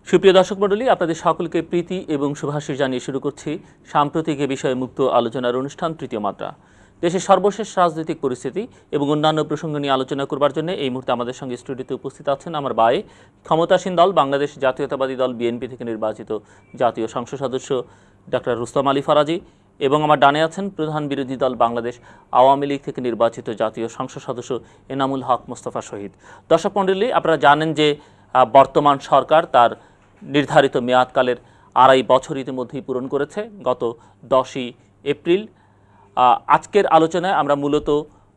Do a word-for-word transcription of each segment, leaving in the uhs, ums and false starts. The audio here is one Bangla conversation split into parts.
সুপ্রিয় দর্শক মণ্ডলী, আপনাদের সকলকে প্রীতি এবং শুভাশীষ জানিয়ে শুরু করছি সাম্প্রতিক এ বিষয়ে মুক্ত আলোচনার অনুষ্ঠান তৃতীয় মাত্রা। দেশের সর্বশেষ রাজনৈতিক পরিস্থিতি এবং অন্যান্য প্রসঙ্গ নিয়ে আলোচনা করবার জন্য এই মুহূর্তে আমাদের সঙ্গে স্টুডিওতে উপস্থিত আছেন আমার ভাই, ক্ষমতাসীন দল বাংলাদেশ জাতীয়তাবাদী দল বিএনপি থেকে নির্বাচিত জাতীয় সংসদ সদস্য ডক্টর রুস্তম আলী ফরাজি, এবং আমার ডানে আছেন প্রধান বিরোধী দল বাংলাদেশ আওয়ামী লীগ থেকে নির্বাচিত জাতীয় সংসদ সদস্য এনামুল হক মোস্তফা শহীদ। দর্শক মণ্ডলী, আপনারা জানেন যে বর্তমান সরকার তার নির্ধারিত মেয়াদকালের আড়াই বছর ইতিমধ্যেই পূরণ করেছে গত দশই এপ্রিল। আজকের আলোচনায় আমরা মূলত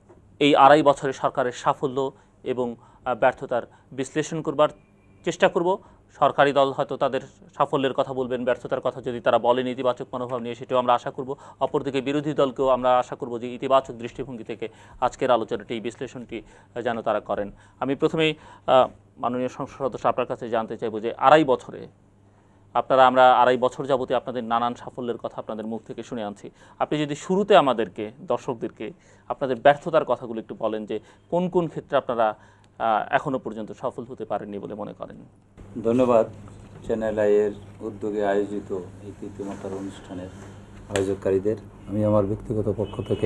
এই আড়াই বছরের সরকারের সাফল্য এবং ব্যর্থতার বিশ্লেষণ করবার চেষ্টা করব। সরকারি দল হয়তো তাদের সাফল্যের কথা বলবেন, ব্যর্থতার কথা যদি তারা বলেন ইতিবাচক মনোভাব নিয়ে, সেটাও আমরা আশা করব। অপরদিকে বিরোধী দলকেও আমরা আশা করব যে ইতিবাচক দৃষ্টিভঙ্গি থেকে আজকের আলোচনাটি, এই বিশ্লেষণটি যেন তারা করেন। আমি প্রথমেই মাননীয় সংসদ সদস্য আপনার কাছে জানতে চাইব যে আড়াই বছরে আপনারা, আমরা আড়াই বছর যাবতীয় আপনাদের নানান সাফল্যের কথা আপনাদের মুখ থেকে শুনে আনছি, আপনি যদি শুরুতে আমাদেরকে, দর্শকদেরকে আপনাদের ব্যর্থতার কথাগুলো একটু বলেন যে কোন কোন ক্ষেত্রে আপনারা এখনো পর্যন্ত সফল হতে পারেননি বলে মনে করেন। ধন্যবাদ চ্যানেল আইয়ের উদ্যোগে আয়োজিত এই তৃতীয় মাত্রার অনুষ্ঠানের আয়োজককারীদের। আমি আমার ব্যক্তিগত পক্ষ থেকে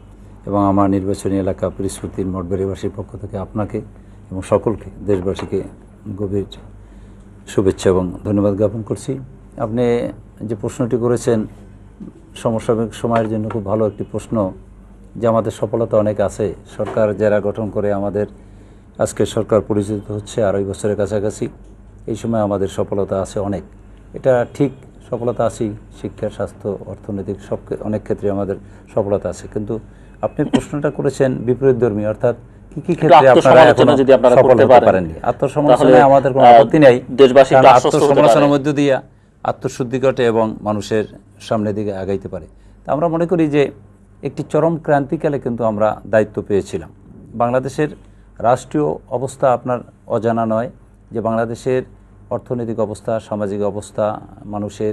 এবং আমার নির্বাচনী এলাকা পরিস্ফুতির মঠবাড়িবাসীর পক্ষ থেকে আপনাকে এবং সকলকে, দেশবাসীকে গভীর শুভেচ্ছা এবং ধন্যবাদ জ্ঞাপন করছি। আপনি যে প্রশ্নটি করেছেন সমসাময়িক সময়ের জন্য খুব ভালো একটি প্রশ্ন, যে আমাদের সফলতা অনেক আছে। সরকার যারা গঠন করে আমাদের আজকে সরকার পরিচিত হচ্ছে আড়াই বছরের কাছাকাছি, এই সময় আমাদের সফলতা আছে অনেক। এটা ঠিক, সফলতা আছে শিক্ষা, স্বাস্থ্য, অর্থনৈতিক সব অনেক ক্ষেত্রে আমাদের সফলতা আছে। কিন্তু আপনি প্রশ্নটা করেছেন বিপরীতধর্মী, অর্থাৎ কি কি ক্ষেত্রে আপনারা এখনো সফল হতে পারেননি। আত্মসমালোচনায় আমাদের কোনো আপত্তি নেই, আত্মসমালোচনার মধ্য দিয়ে আত্মশুদ্ধি ঘটে এবং মানুষের সামনের দিকে আগাইতে পারে। তা আমরা মনে করি যে একটি চরম ক্রান্তিকালে কিন্তু আমরা দায়িত্ব পেয়েছিলাম। বাংলাদেশের রাষ্ট্রীয় অবস্থা আপনার অজানা নয়, যে বাংলাদেশের অর্থনৈতিক অবস্থা, সামাজিক অবস্থা, মানুষের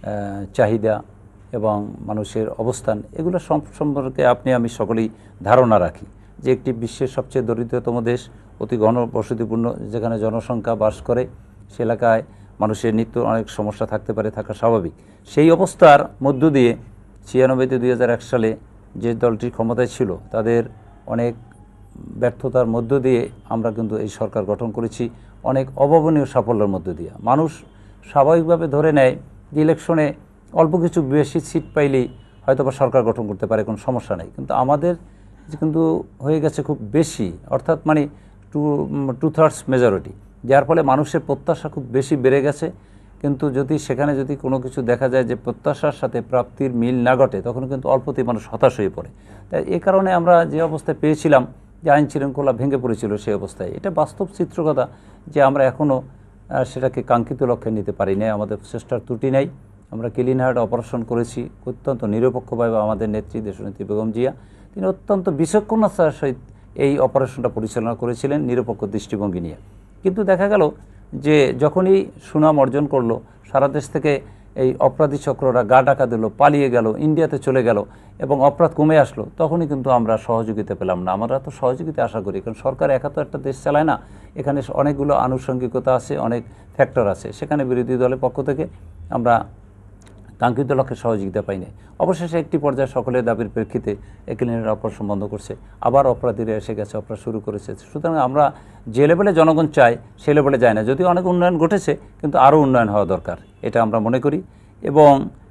চাহিদা এবং মানুষের অবস্থান, এগুলো সম্পর্কে আপনি আমি সকলেই ধারণা রাখি যে একটি বিশ্বের সবচেয়ে দরিদ্রতম দেশ, অতি ঘনবসতিপূর্ণ, যেখানে জনসংখ্যা বাস করে, সে এলাকায় মানুষের নিত্য অনেক সমস্যা থাকতে পারে, থাকা স্বাভাবিক। সেই অবস্থার মধ্য দিয়ে ছিয়ানব্বইতে দুই হাজার এক সালে যে দলটি ক্ষমতায় ছিল, তাদের অনেক ব্যর্থতার মধ্য দিয়ে আমরা কিন্তু এই সরকার গঠন করেছি, অনেক অভাবনীয় সাফল্যের মধ্য দিয়ে। মানুষ স্বাভাবিকভাবে ধরে নেয় যে ইলেকশনে অল্প কিছু বেশি সিট পাইলেই হয়তো বা সরকার গঠন করতে পারে, কোনো সমস্যা নেই। কিন্তু আমাদের কিন্তু হয়ে গেছে খুব বেশি, অর্থাৎ মানে টু টু থার্ডস মেজরিটি, যার ফলে মানুষের প্রত্যাশা খুব বেশি বেড়ে গেছে। কিন্তু যদি সেখানে যদি কোনো কিছু দেখা যায় যে প্রত্যাশার সাথে প্রাপ্তির মিল না ঘটে, তখন কিন্তু অল্পতেই মানুষ হতাশ হয়ে পড়ে। তাই এ কারণে আমরা যে অবস্থায় পেয়েছিলাম যে আইন শৃঙ্খলা ভেঙে পড়েছিল, সেই অবস্থায় এটা বাস্তব চিত্র কথা যে আমরা এখনও সেটাকে কাঙ্ক্ষিত লক্ষ্যে নিতে পারি না। আমাদের চেষ্টার ত্রুটি নাই। আমরা ক্লিন হার্ট অপারেশন করেছি অত্যন্ত নিরপেক্ষভাবে। আমাদের নেত্রী দেশনেত্রী বেগম জিয়া, তিনি অত্যন্ত বিচক্ষণতার সহিত এই অপারেশনটা পরিচালনা করেছিলেন নিরপেক্ষ দৃষ্টিভঙ্গি নিয়ে। কিন্তু দেখা গেল যে যখনই সুনাম অর্জন করলো, সারা দেশ থেকে এই অপরাধী চক্ররা গা ডাকা দিল, পালিয়ে গেল, ইন্ডিয়াতে চলে গেল এবং অপরাধ কমে আসলো, তখনই কিন্তু আমরা সহযোগিতা পেলাম না। আমরা তো সহযোগিতা আশা করি, কারণ সরকার একা তো একটা দেশ চালায় না, এখানে অনেকগুলো আনুষঙ্গিকতা আছে, অনেক ফ্যাক্টর আছে। সেখানে বিরোধী দলের পক্ষ থেকে আমরা কাঙ্ক্ষিত লক্ষ্যে সহযোগিতা পাই নাই। অবশেষে একটি পর্যায়ে সকলের দাবির প্রেক্ষিতে একেলেনের অপারেশন বন্ধ করছে, আবার অপরাধীরা এসে গেছে, অপরাধ শুরু করেছে। সুতরাং আমরা যে লেভেলে জনগণ চাই সে লেভেলে যায় না, যদিও অনেক উন্নয়ন ঘটেছে, কিন্তু আরও উন্নয়ন হওয়া দরকার, এটা আমরা মনে করি। এবং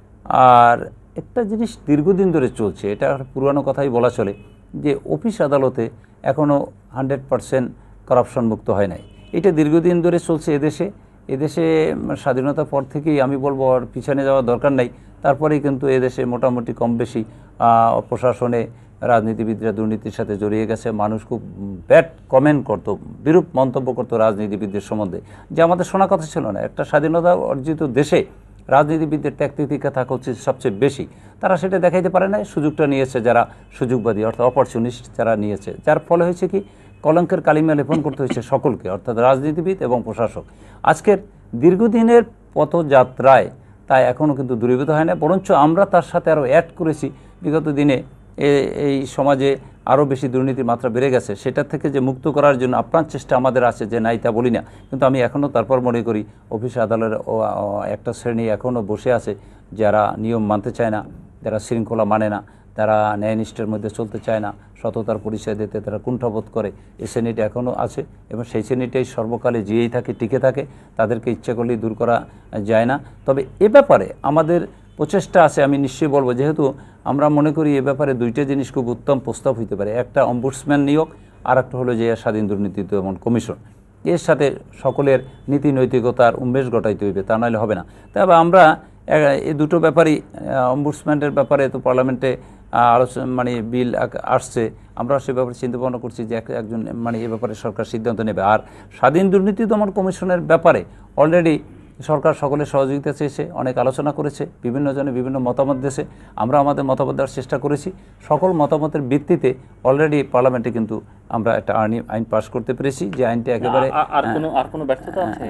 আর একটা জিনিস দীর্ঘদিন ধরে চলছে, এটা পুরানো কথাই বলা চলে, যে অফিস আদালতে এখনও হান্ড্রেড পারসেন্ট করাপশন মুক্ত হয় নাই। এটা দীর্ঘদিন ধরে চলছে এদেশে। এদেশে স্বাধীনতার পর থেকেই আমি বলবো, আর পিছনে যাওয়ার দরকার নাই, তারপরেই কিন্তু এদেশে মোটামুটি কম বেশি প্রশাসনে রাজনীতিবিদরা দুর্নীতির সাথে জড়িয়ে গেছে। মানুষ খুব ব্যাড কমেন্ট করতো, বিরূপ মন্তব্য করতো রাজনীতিবিদদের সম্বন্ধে, যে আমাদের শোনা কথা ছিল না। একটা স্বাধীনতা অর্জিত দেশে রাজনীতিবিদদের ত্যাগতিতিকা থাকা উচিত সবচেয়ে বেশি। তারা সেটা দেখাইতে পারে না, সুযোগটা নিয়েছে যারা সুযোগবাদী, অর্থাৎ অপরচুনিস্ট যারা নিয়েছে, যার ফলে হয়েছে কি কলঙ্কের কালিমা লেপন করতে হয়েছে সকলকে, অর্থাৎ রাজনীতিবিদ এবং প্রশাসক। আজকের দীর্ঘদিনের পথযাত্রায় তাই এখনও কিন্তু দূরীভূত হয় না, বরঞ্চ আমরা তার সাথে আরও অ্যাড করেছি। বিগত দিনে এই সমাজে আরও বেশি দুর্নীতির মাত্রা বেড়ে গেছে, সেটা থেকে যে মুক্ত করার জন্য আপ্রাণ চেষ্টা আমাদের আছে, যে নাই তা বলি না, কিন্তু আমি এখনও তারপর মনে করি অফিস আদালতের একটা শ্রেণী এখনও বসে আছে যারা নিয়ম মানতে চায় না, যারা শৃঙ্খলা মানে না, তারা ন্যায়নিষ্ঠের মধ্যে চলতে চায় না, সততার পরিচয় দিতে তারা কুণ্ঠাবোধ করে, এই শ্রেণীটা এখনও আছে এবং সেই শ্রেণীটাই সর্বকালে যেই থাকে টিকে থাকে, তাদেরকে ইচ্ছা করলেই দূর করা যায় না। তবে এ ব্যাপারে আমাদের প্রচেষ্টা আছে, আমি নিশ্চয়ই বলবো, যেহেতু আমরা মনে করি এ ব্যাপারে দুইটা জিনিস খুব উত্তম প্রস্তাব হতে পারে, একটা অম্বুডসম্যান নিয়োগ, আর একটা হলো যে স্বাধীন দুর্নীতি দমন কমিশন। এর সাথে সকলের নীতি নৈতিকতার উন্মেষ ঘটাইতে হইবে, তা নাহলে হবে না। তবে আমরা এই দুটো ব্যাপারই, অম্বুডসম্যানের ব্যাপারে তো পার্লামেন্টে আলোচনা মানে বিল আসছে, আমরা সে ব্যাপারে চিন্তা ভাবনা করছি যে একজন মানে এ ব্যাপারে সরকার সিদ্ধান্ত নেবে। আর স্বাধীন দুর্নীতি দমন কমিশনের ব্যাপারে অলরেডি সরকার সকলের সহযোগিতা চেয়েছে, অনেক আলোচনা করেছে, বিভিন্ন জনে বিভিন্ন মতামত দিয়েছে, আমরা আমাদের মতামত দেওয়ার চেষ্টা করেছি। সকল মতামতের ভিত্তিতে অলরেডি পার্লামেন্টে কিন্তু আমরা একটা আইন আইন পাস করতে পেরেছি, যে আইনটা একেবারে আর কোনো আর কোনো ব্যর্থতা আছে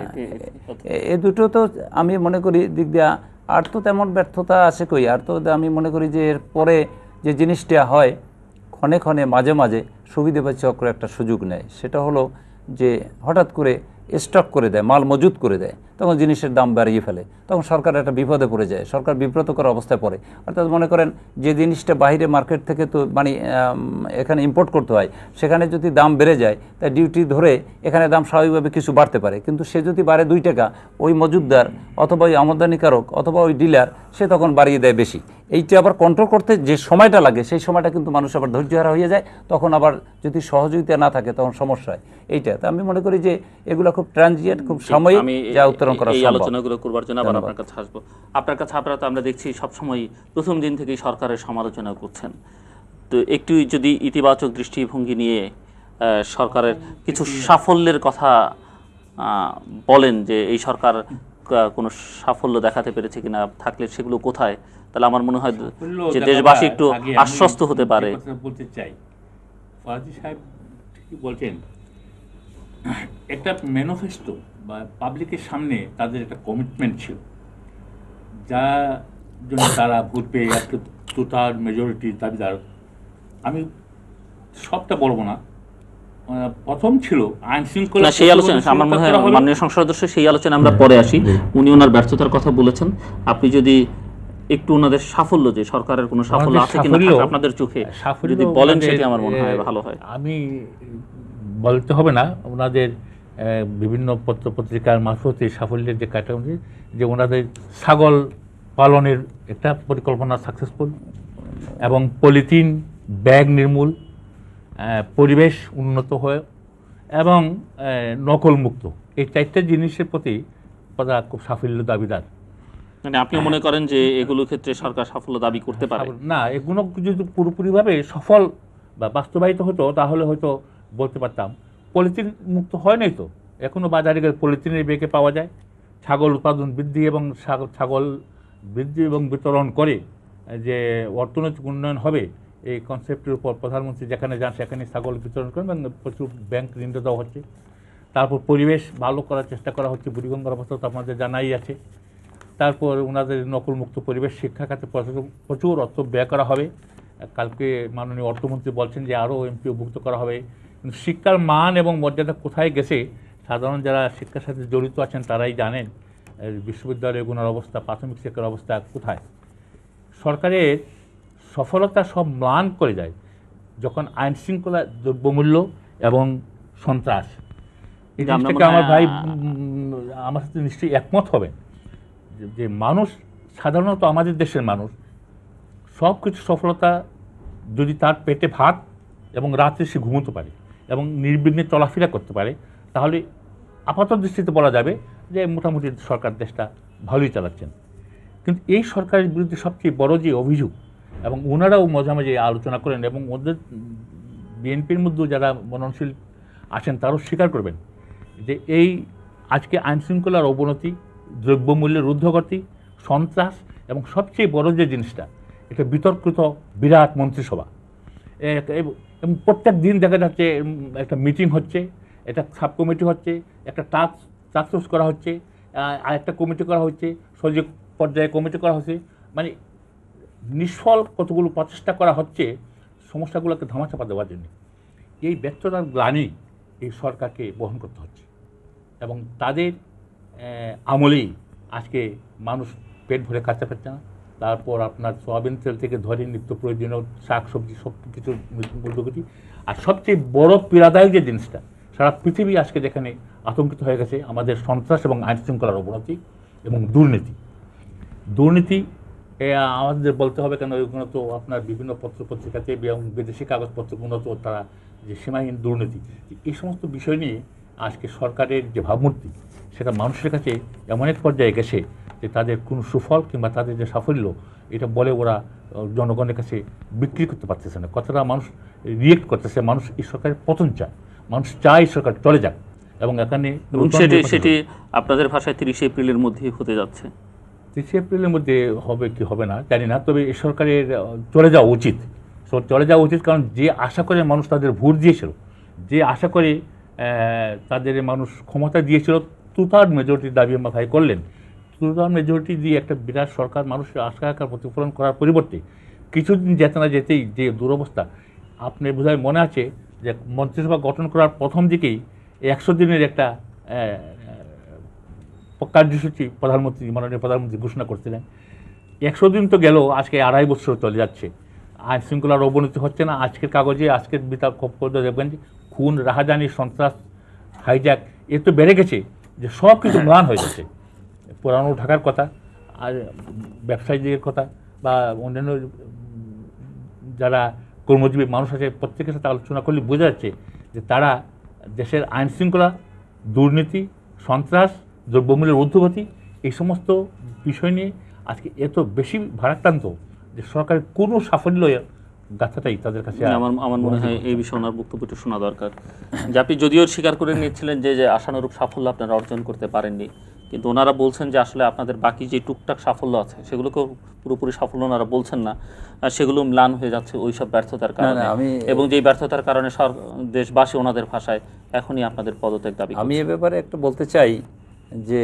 এ দুটো তো আমি মনে করি দিক দিয়া আর তো তেমন ব্যর্থতা আছে কই, আর তো আমি মনে করি যে এর পরে যে জিনিসটা হয় ক্ষণে ক্ষণে মাঝে মাঝে সুবিধাবাদী চক্র একটা সুযোগ নেয়, সেটা হলো যে হঠাৎ করে স্টক করে দেয়, মাল মজুত করে দেয়, তখন জিনিসের দাম বাড়িয়ে ফেলে, তখন সরকার একটা বিপদে পড়ে যায়, সরকার বিব্রতকর অবস্থায় পড়ে। অর্থাৎ মনে করেন যে জিনিসটা বাইরে মার্কেট থেকে তো মানে এখানে ইম্পোর্ট করতে হয়, সেখানে যদি দাম বেড়ে যায় তাই ডিউটি ধরে এখানে দাম স্বাভাবিকভাবে কিছু বাড়তে পারে, কিন্তু সে যদি বাড়ে দুই টাকা, ওই মজুতদার অথবা ওই আমদানিকারক অথবা ওই ডিলার সে তখন বাড়িয়ে দেয় বেশি। এইটা আবার কন্ট্রোল করতে যে সময়টা লাগে সেই সময়টা কিন্তু মানুষ আবার ধৈর্যহারা হয়ে যায়, তখন আবার যদি সহযোগিতা না থাকে তখন সমস্যা হয়। এইটা তো আমি মনে করি যে এগুলো খুব ট্রানজিয়েন্ট, খুব সাময়িক, যা উত্তরণ করা সম্ভব। এই আলোচনাগুলো করবার জন্য আবার আপনার কাছে আসবো। আপনার কাছে আপনারা তো আমরা দেখছি সবসময় প্রথম দিন থেকেই সরকারের সমালোচনা করছেন, তো একটু যদি ইতিবাচক দৃষ্টিভঙ্গি নিয়ে সরকারের কিছু সাফল্যের কথা বলেন, যে এই সরকার কোনো সাফল্য দেখাতে পেরেছে কিনা, থাকলে সেগুলো কোথায়, তাহলে আমার মনে হয় যে দেশবাসী একটু আশ্বস্ত হতে পারে। বলতে চাই, ফরাজি সাহেব ঠিকই বলছেন, একটা ম্যানিফেস্টো বা পাবলিকের সামনে তাদের একটা কমিটমেন্ট ছিল, যা জন্য তারা ভোট পেয়ে একটা টোটাল মেজরিটি দাবিদার। আমি সবটা বলবো না, প্রথম ছিল আইন শৃঙ্খলা, সেই আলোচনা আমার মনে হয় মাননীয় সংসদ সদস্য, সেই আলোচনা আমরা পরে আসি। উনি ওনার ব্যর্থতার কথা বলেছেন, আপনি যদি একটু ওনাদের সাফল্য, যে সরকারের কোনো সাফল্য আছে কিনা আপনাদের চোখে যদি বলেন, সেটি আমার মনে হয় ভালো হয়। আমি বলতে হবে না, ওনাদের বিভিন্ন পত্র পত্রিকার মারফতে সাফল্যের যে কাঠামো, যে ওনাদের ছাগল পালনের একটা পরিকল্পনা সাকসেসফুল, এবং পলিথিন ব্যাগ নির্মূল, পরিবেশ উন্নত হয় এবং নকল মুক্ত, এই চারটে জিনিসের প্রতি তারা খুব সাফল্য দাবিদার। মানে আপনি মনে করেন যে এগুলোর ক্ষেত্রে সরকার সাফল্য দাবি করতে পারে না? এগুলো যদি পুরোপুরিভাবে সফল বা বাস্তবায়িত হতো তাহলে হয়তো বলতে পারতাম। পলিথিন মুক্ত হয় নাই তো, এখনও বাজারে গেলে পলিথিনের ব্যাগে পাওয়া যায়। ছাগল উৎপাদন বৃদ্ধি এবং ছাগল বৃদ্ধি এবং বিতরণ করে যে অর্থনৈতিক উন্নয়ন হবে, এই কনসেপ্টের উপর প্রধানমন্ত্রী যেখানে যান সেখানে ছাগল বিতরণ করেন এবং প্রচুর ব্যাংক ঋণ দেওয়া হচ্ছে। তারপর পরিবেশ ভালো করার চেষ্টা করা হচ্ছে, বুড়িগঙ্গার অবস্থা তো আপনাদের জানাই আছে। তারপর ওনাদের নকলমুক্ত পরিবেশ শিক্ষা খাতে প্রচুর অর্থ ব্যয় করা হবে। কালকে মাননীয় অর্থমন্ত্রী বলছেন যে আরও এমপিওভুক্ত করা হবে। কিন্তু শিক্ষার মান এবং মর্যাদা কোথায় গেছে, সাধারণ যারা শিক্ষার সাথে জড়িত আছেন তারাই জানেন। বিশ্ববিদ্যালয়গুলোর অবস্থা, প্রাথমিক শিক্ষার অবস্থা কোথায়। সরকারের সফলতা সব ম্লান করে যায় যখন আইন শৃঙ্খলা, দ্রব্যমূল্য এবং সন্ত্রাস, এই জিনিসটাকে আমার ভাই আমার সাথে নিশ্চয়ই একমত হবে যে মানুষ, সাধারণত আমাদের দেশের মানুষ, সব কিছু সফলতা যদি তার পেটে ভাত এবং রাত্রে সে ঘুমোতে পারে এবং নির্বিঘ্নে চলাফেরা করতে পারে, তাহলে আপাত দৃষ্টিতে বলা যাবে যে মোটামুটি সরকার দেশটা ভালোই চালাচ্ছেন। কিন্তু এই সরকারের বিরুদ্ধে সবচেয়ে বড় যে অভিযোগ, এবং ওনারাও মাঝে মাঝে আলোচনা করেন এবং ওদের বিএনপির মধ্যেও যারা মননশীল আছেন তারাও স্বীকার করবেন যে এই আজকে আইনশৃঙ্খলার অবনতি, দ্রব্যমূল্যের ঊর্ধ্বগতি, সন্ত্রাস এবং সবচেয়ে বড় যে জিনিসটা, এটা বিতর্কিত বিরাট মন্ত্রিসভা। এবং প্রত্যেক দিন দেখা যাচ্ছে একটা মিটিং হচ্ছে, একটা সাব কমিটি হচ্ছে, একটা টাস্ক টাস্ক ফোর্স করা হচ্ছে, আর একটা কমিটি করা হচ্ছে, সচিব পর্যায়ে কমিটি করা হচ্ছে। মানে নিষ্ফল কতগুলো প্রচেষ্টা করা হচ্ছে সমস্যাগুলোকে ধামাচাপা দেওয়ার জন্য এই ব্যর্থতার গ্লানি এই সরকারকে বহন করতে হচ্ছে এবং তাদের আমলেই আজকে মানুষ পেট ভরে খাচ্ছে পাচ্ছে না। তারপর আপনার সয়াবিন তেল থেকে ধরে নিত্য প্রয়োজনীয় শাক সবজি সব কিছু মূল্যগতি, আর সবচেয়ে বড় পীড়াদায়ক যে জিনিসটা সারা পৃথিবী আজকে যেখানে আতঙ্কিত হয়ে গেছে আমাদের সন্ত্রাস এবং আইন শৃঙ্খলার অবনতি এবং দুর্নীতি। দুর্নীতি আমাদের বলতে হবে কেন, ওইগুলো তো আপনার বিভিন্ন পত্র পত্রিকাতে এবং বিদেশি কাগজপত্রগুলো তো তারা যে সীমাহীন দুর্নীতি, এই সমস্ত বিষয় নিয়ে আজকে সরকারের যে ভাবমূর্তি সেটা মানুষের কাছে এমন এক পর্যায়ে গেছে যে তাদের কোনো সুফল কিংবা তাদের যে সাফল্য এটা বলে ওরা জনগণের কাছে বিক্রি করতে পারতেছে না। কথাটা মানুষ রিয়েক্ট করতেছে, মানুষ এই সরকারের পতন চায়, মানুষ চায় এই সরকার চলে যাক এবং এখানে সেটি সেটি আপনাদের ভাষায় তিরিশে এপ্রিলের মধ্যেই হতে যাচ্ছে। তিরিশে এপ্রিলের মধ্যে হবে কি হবে না জানি না, তবে এই সরকারের চলে যাওয়া উচিত, চলে যাওয়া উচিত। কারণ যে আশা করে মানুষ তাদের ভোট দিয়েছিল, যে আশা করে তাদের মানুষ ক্ষমতা দিয়েছিল, তুতার মেজরিটি দাবি মাথায় করলেন, তুতার মেজরিটি দিয়ে একটা বিরাট সরকার মানুষের আশা আকার প্রতিফলন করার পরিবর্তে কিছুদিন যেতে না যেতেই যে দুরবস্থা, আপনি বোধহয় মনে আছে যে মন্ত্রিসভা গঠন করার প্রথম দিকেই একশো দিনের একটা কার্যসূচি প্রধানমন্ত্রী মাননীয় প্রধানমন্ত্রী ঘোষণা করছিলেন। একশো দিন তো গেল, আজকে আড়াই বছর চলে যাচ্ছে, আইন শৃঙ্খলার অবনতি হচ্ছে না। আজকের কাগজে আজকের বিতর্ক দেখবেন যে খুন, রাহাজানি, সন্ত্রাস, হাইজ্যাক এ তো বেড়ে গেছে যে সব কিছু ম্লান হয়ে যাচ্ছে। পুরানো ঢাকার কথা আর ব্যবসায়ীদের কথা বা অন্যান্য যারা কর্মজীবী মানুষ আছে প্রত্যেকের সাথে আলোচনা করলে বোঝা যাচ্ছে যে তারা দেশের আইন শৃঙ্খলা, দুর্নীতি, সন্ত্রাস, দ্রব্যমূল্যের ঊর্ধ্বগতি এই সমস্ত বিষয় নিয়ে আজকে এত বেশি ভারাক্রান্ত যে সরকারের কোনো সাফল্য গাথাটাই তাদের কাছে। আমার আমার মনে হয় এই বিষয়ে ওনার বক্তব্যটা শোনা দরকার, যে আপনি যদিও স্বীকার করে নিয়েছিলেন যে যে আশানুরূপ সাফল্য আপনারা অর্জন করতে পারেননি, কিন্তু ওনারা বলছেন যে আসলে আপনাদের বাকি যে টুকটাক সাফল্য আছে সেগুলোকেও পুরোপুরি সাফল্য ওনারা বলছেন না, সেগুলো ম্লান হয়ে যাচ্ছে ওই সব ব্যর্থতার কারণে, এবং যেই ব্যর্থতার কারণে দেশবাসী ওনাদের ভাষায় এখনই আপনাদের পদত্যাগ দাবি। আমি এ ব্যাপারে একটু বলতে চাই যে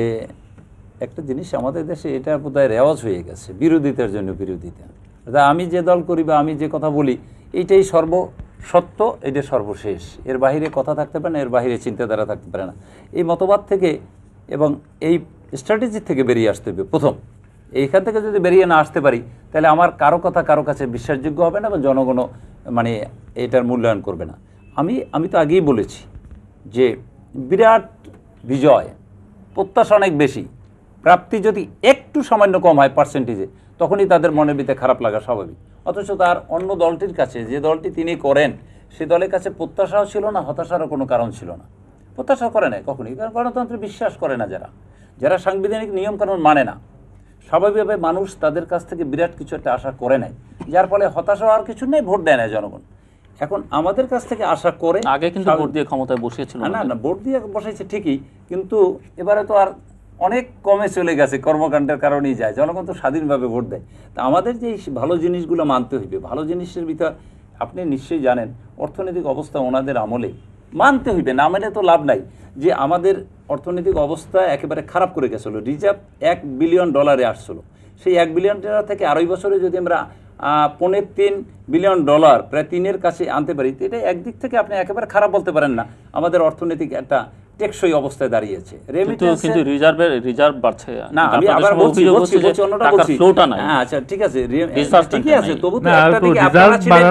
একটা জিনিস আমাদের দেশে এটা বোধহয় রেওয়াজ হয়ে গেছে, বিরোধিতার জন্য বিরোধিতা। আমি যে দল করি বা আমি যে কথা বলি এইটাই সর্বসত্য, এটা সর্বশেষ, এর বাহিরে কথা থাকতে পারে না, এর বাহিরে চিন্তাধারা থাকতে পারে না। এই মতবাদ থেকে এবং এই স্ট্র্যাটেজি থেকে বেরিয়ে আসতে হবে প্রথম। এইখান থেকে যদি বেরিয়ে না আসতে পারি তাহলে আমার কারো কথা কারো কাছে বিশ্বাসযোগ্য হবে না বা জনগণও মানে এটার মূল্যায়ন করবে না। আমি আমি তো আগেই বলেছি যে বিরাট বিজয়, প্রত্যাশা অনেক বেশি, প্রাপ্তি যদি একটু সামান্য কম হয় পার্সেন্টেজে তখনই তাদের মনের ভিতরে খারাপ লাগা স্বাভাবিক। অথচ তার অন্য দলটির কাছে, যে দলটি তিনি করেন সে দলের কাছে প্রত্যাশাও ছিল না, হতাশারও কোনো কারণ ছিল না। প্রত্যাশা করে না কখনই, কারণ গণতন্ত্রে বিশ্বাস করে না যারা, যারা সাংবিধানিক নিয়মকানুন মানে না, স্বাভাবিকভাবে মানুষ তাদের কাছ থেকে বিরাট কিছু একটা আশা করে নেয়, যার ফলে হতাশা আর কিছু নেই, ভোট দেয় না জনগণ। এখন আমাদের কাছ থেকে আশা করে, আগে কিন্তু ভোট দিয়ে ক্ষমতায় বসিয়েছিল না না ভোট দিয়ে বসাইছে ঠিকই, কিন্তু এবারে তো আর অনেক কমে চলে গেছে, কর্মকাণ্ডের কারণেই যায়, জনগণ তো স্বাধীনভাবে ভোট দেয়। তা আমাদের যে ভালো জিনিসগুলো মানতে হইবে, ভালো জিনিসের ভিতর আপনি নিশ্চয়ই জানেন অর্থনৈতিক অবস্থা ওনাদের আমলে মানতে হইবে, না মানে তো লাভ নাই। যে আমাদের অর্থনৈতিক অবস্থা একেবারে খারাপ করে গেছিলো, রিজার্ভ এক বিলিয়ন ডলারে আসছিলো, সেই এক বিলিয়ন ডলার থেকে আড়াই বছরে যদি আমরা পৌনে তিন বিলিয়ন ডলার প্রায় তিনের কাছে আনতে পারি, এটা একদিক থেকে আপনি একেবারে খারাপ বলতে পারেন না, আমাদের অর্থনৈতিক একটা টেকসই অবস্থায় দাঁড়িয়েছে। কিন্তু রিজার্ভের রিজার্ভ বাড়ছে না, আমি আবার বলছি বলছি বলছি অন্যটা বলছি। হ্যাঁ আচ্ছা ঠিক আছে, ঠিকই আছে, তবু তো একটা দিকে আপনারা ছিলেন,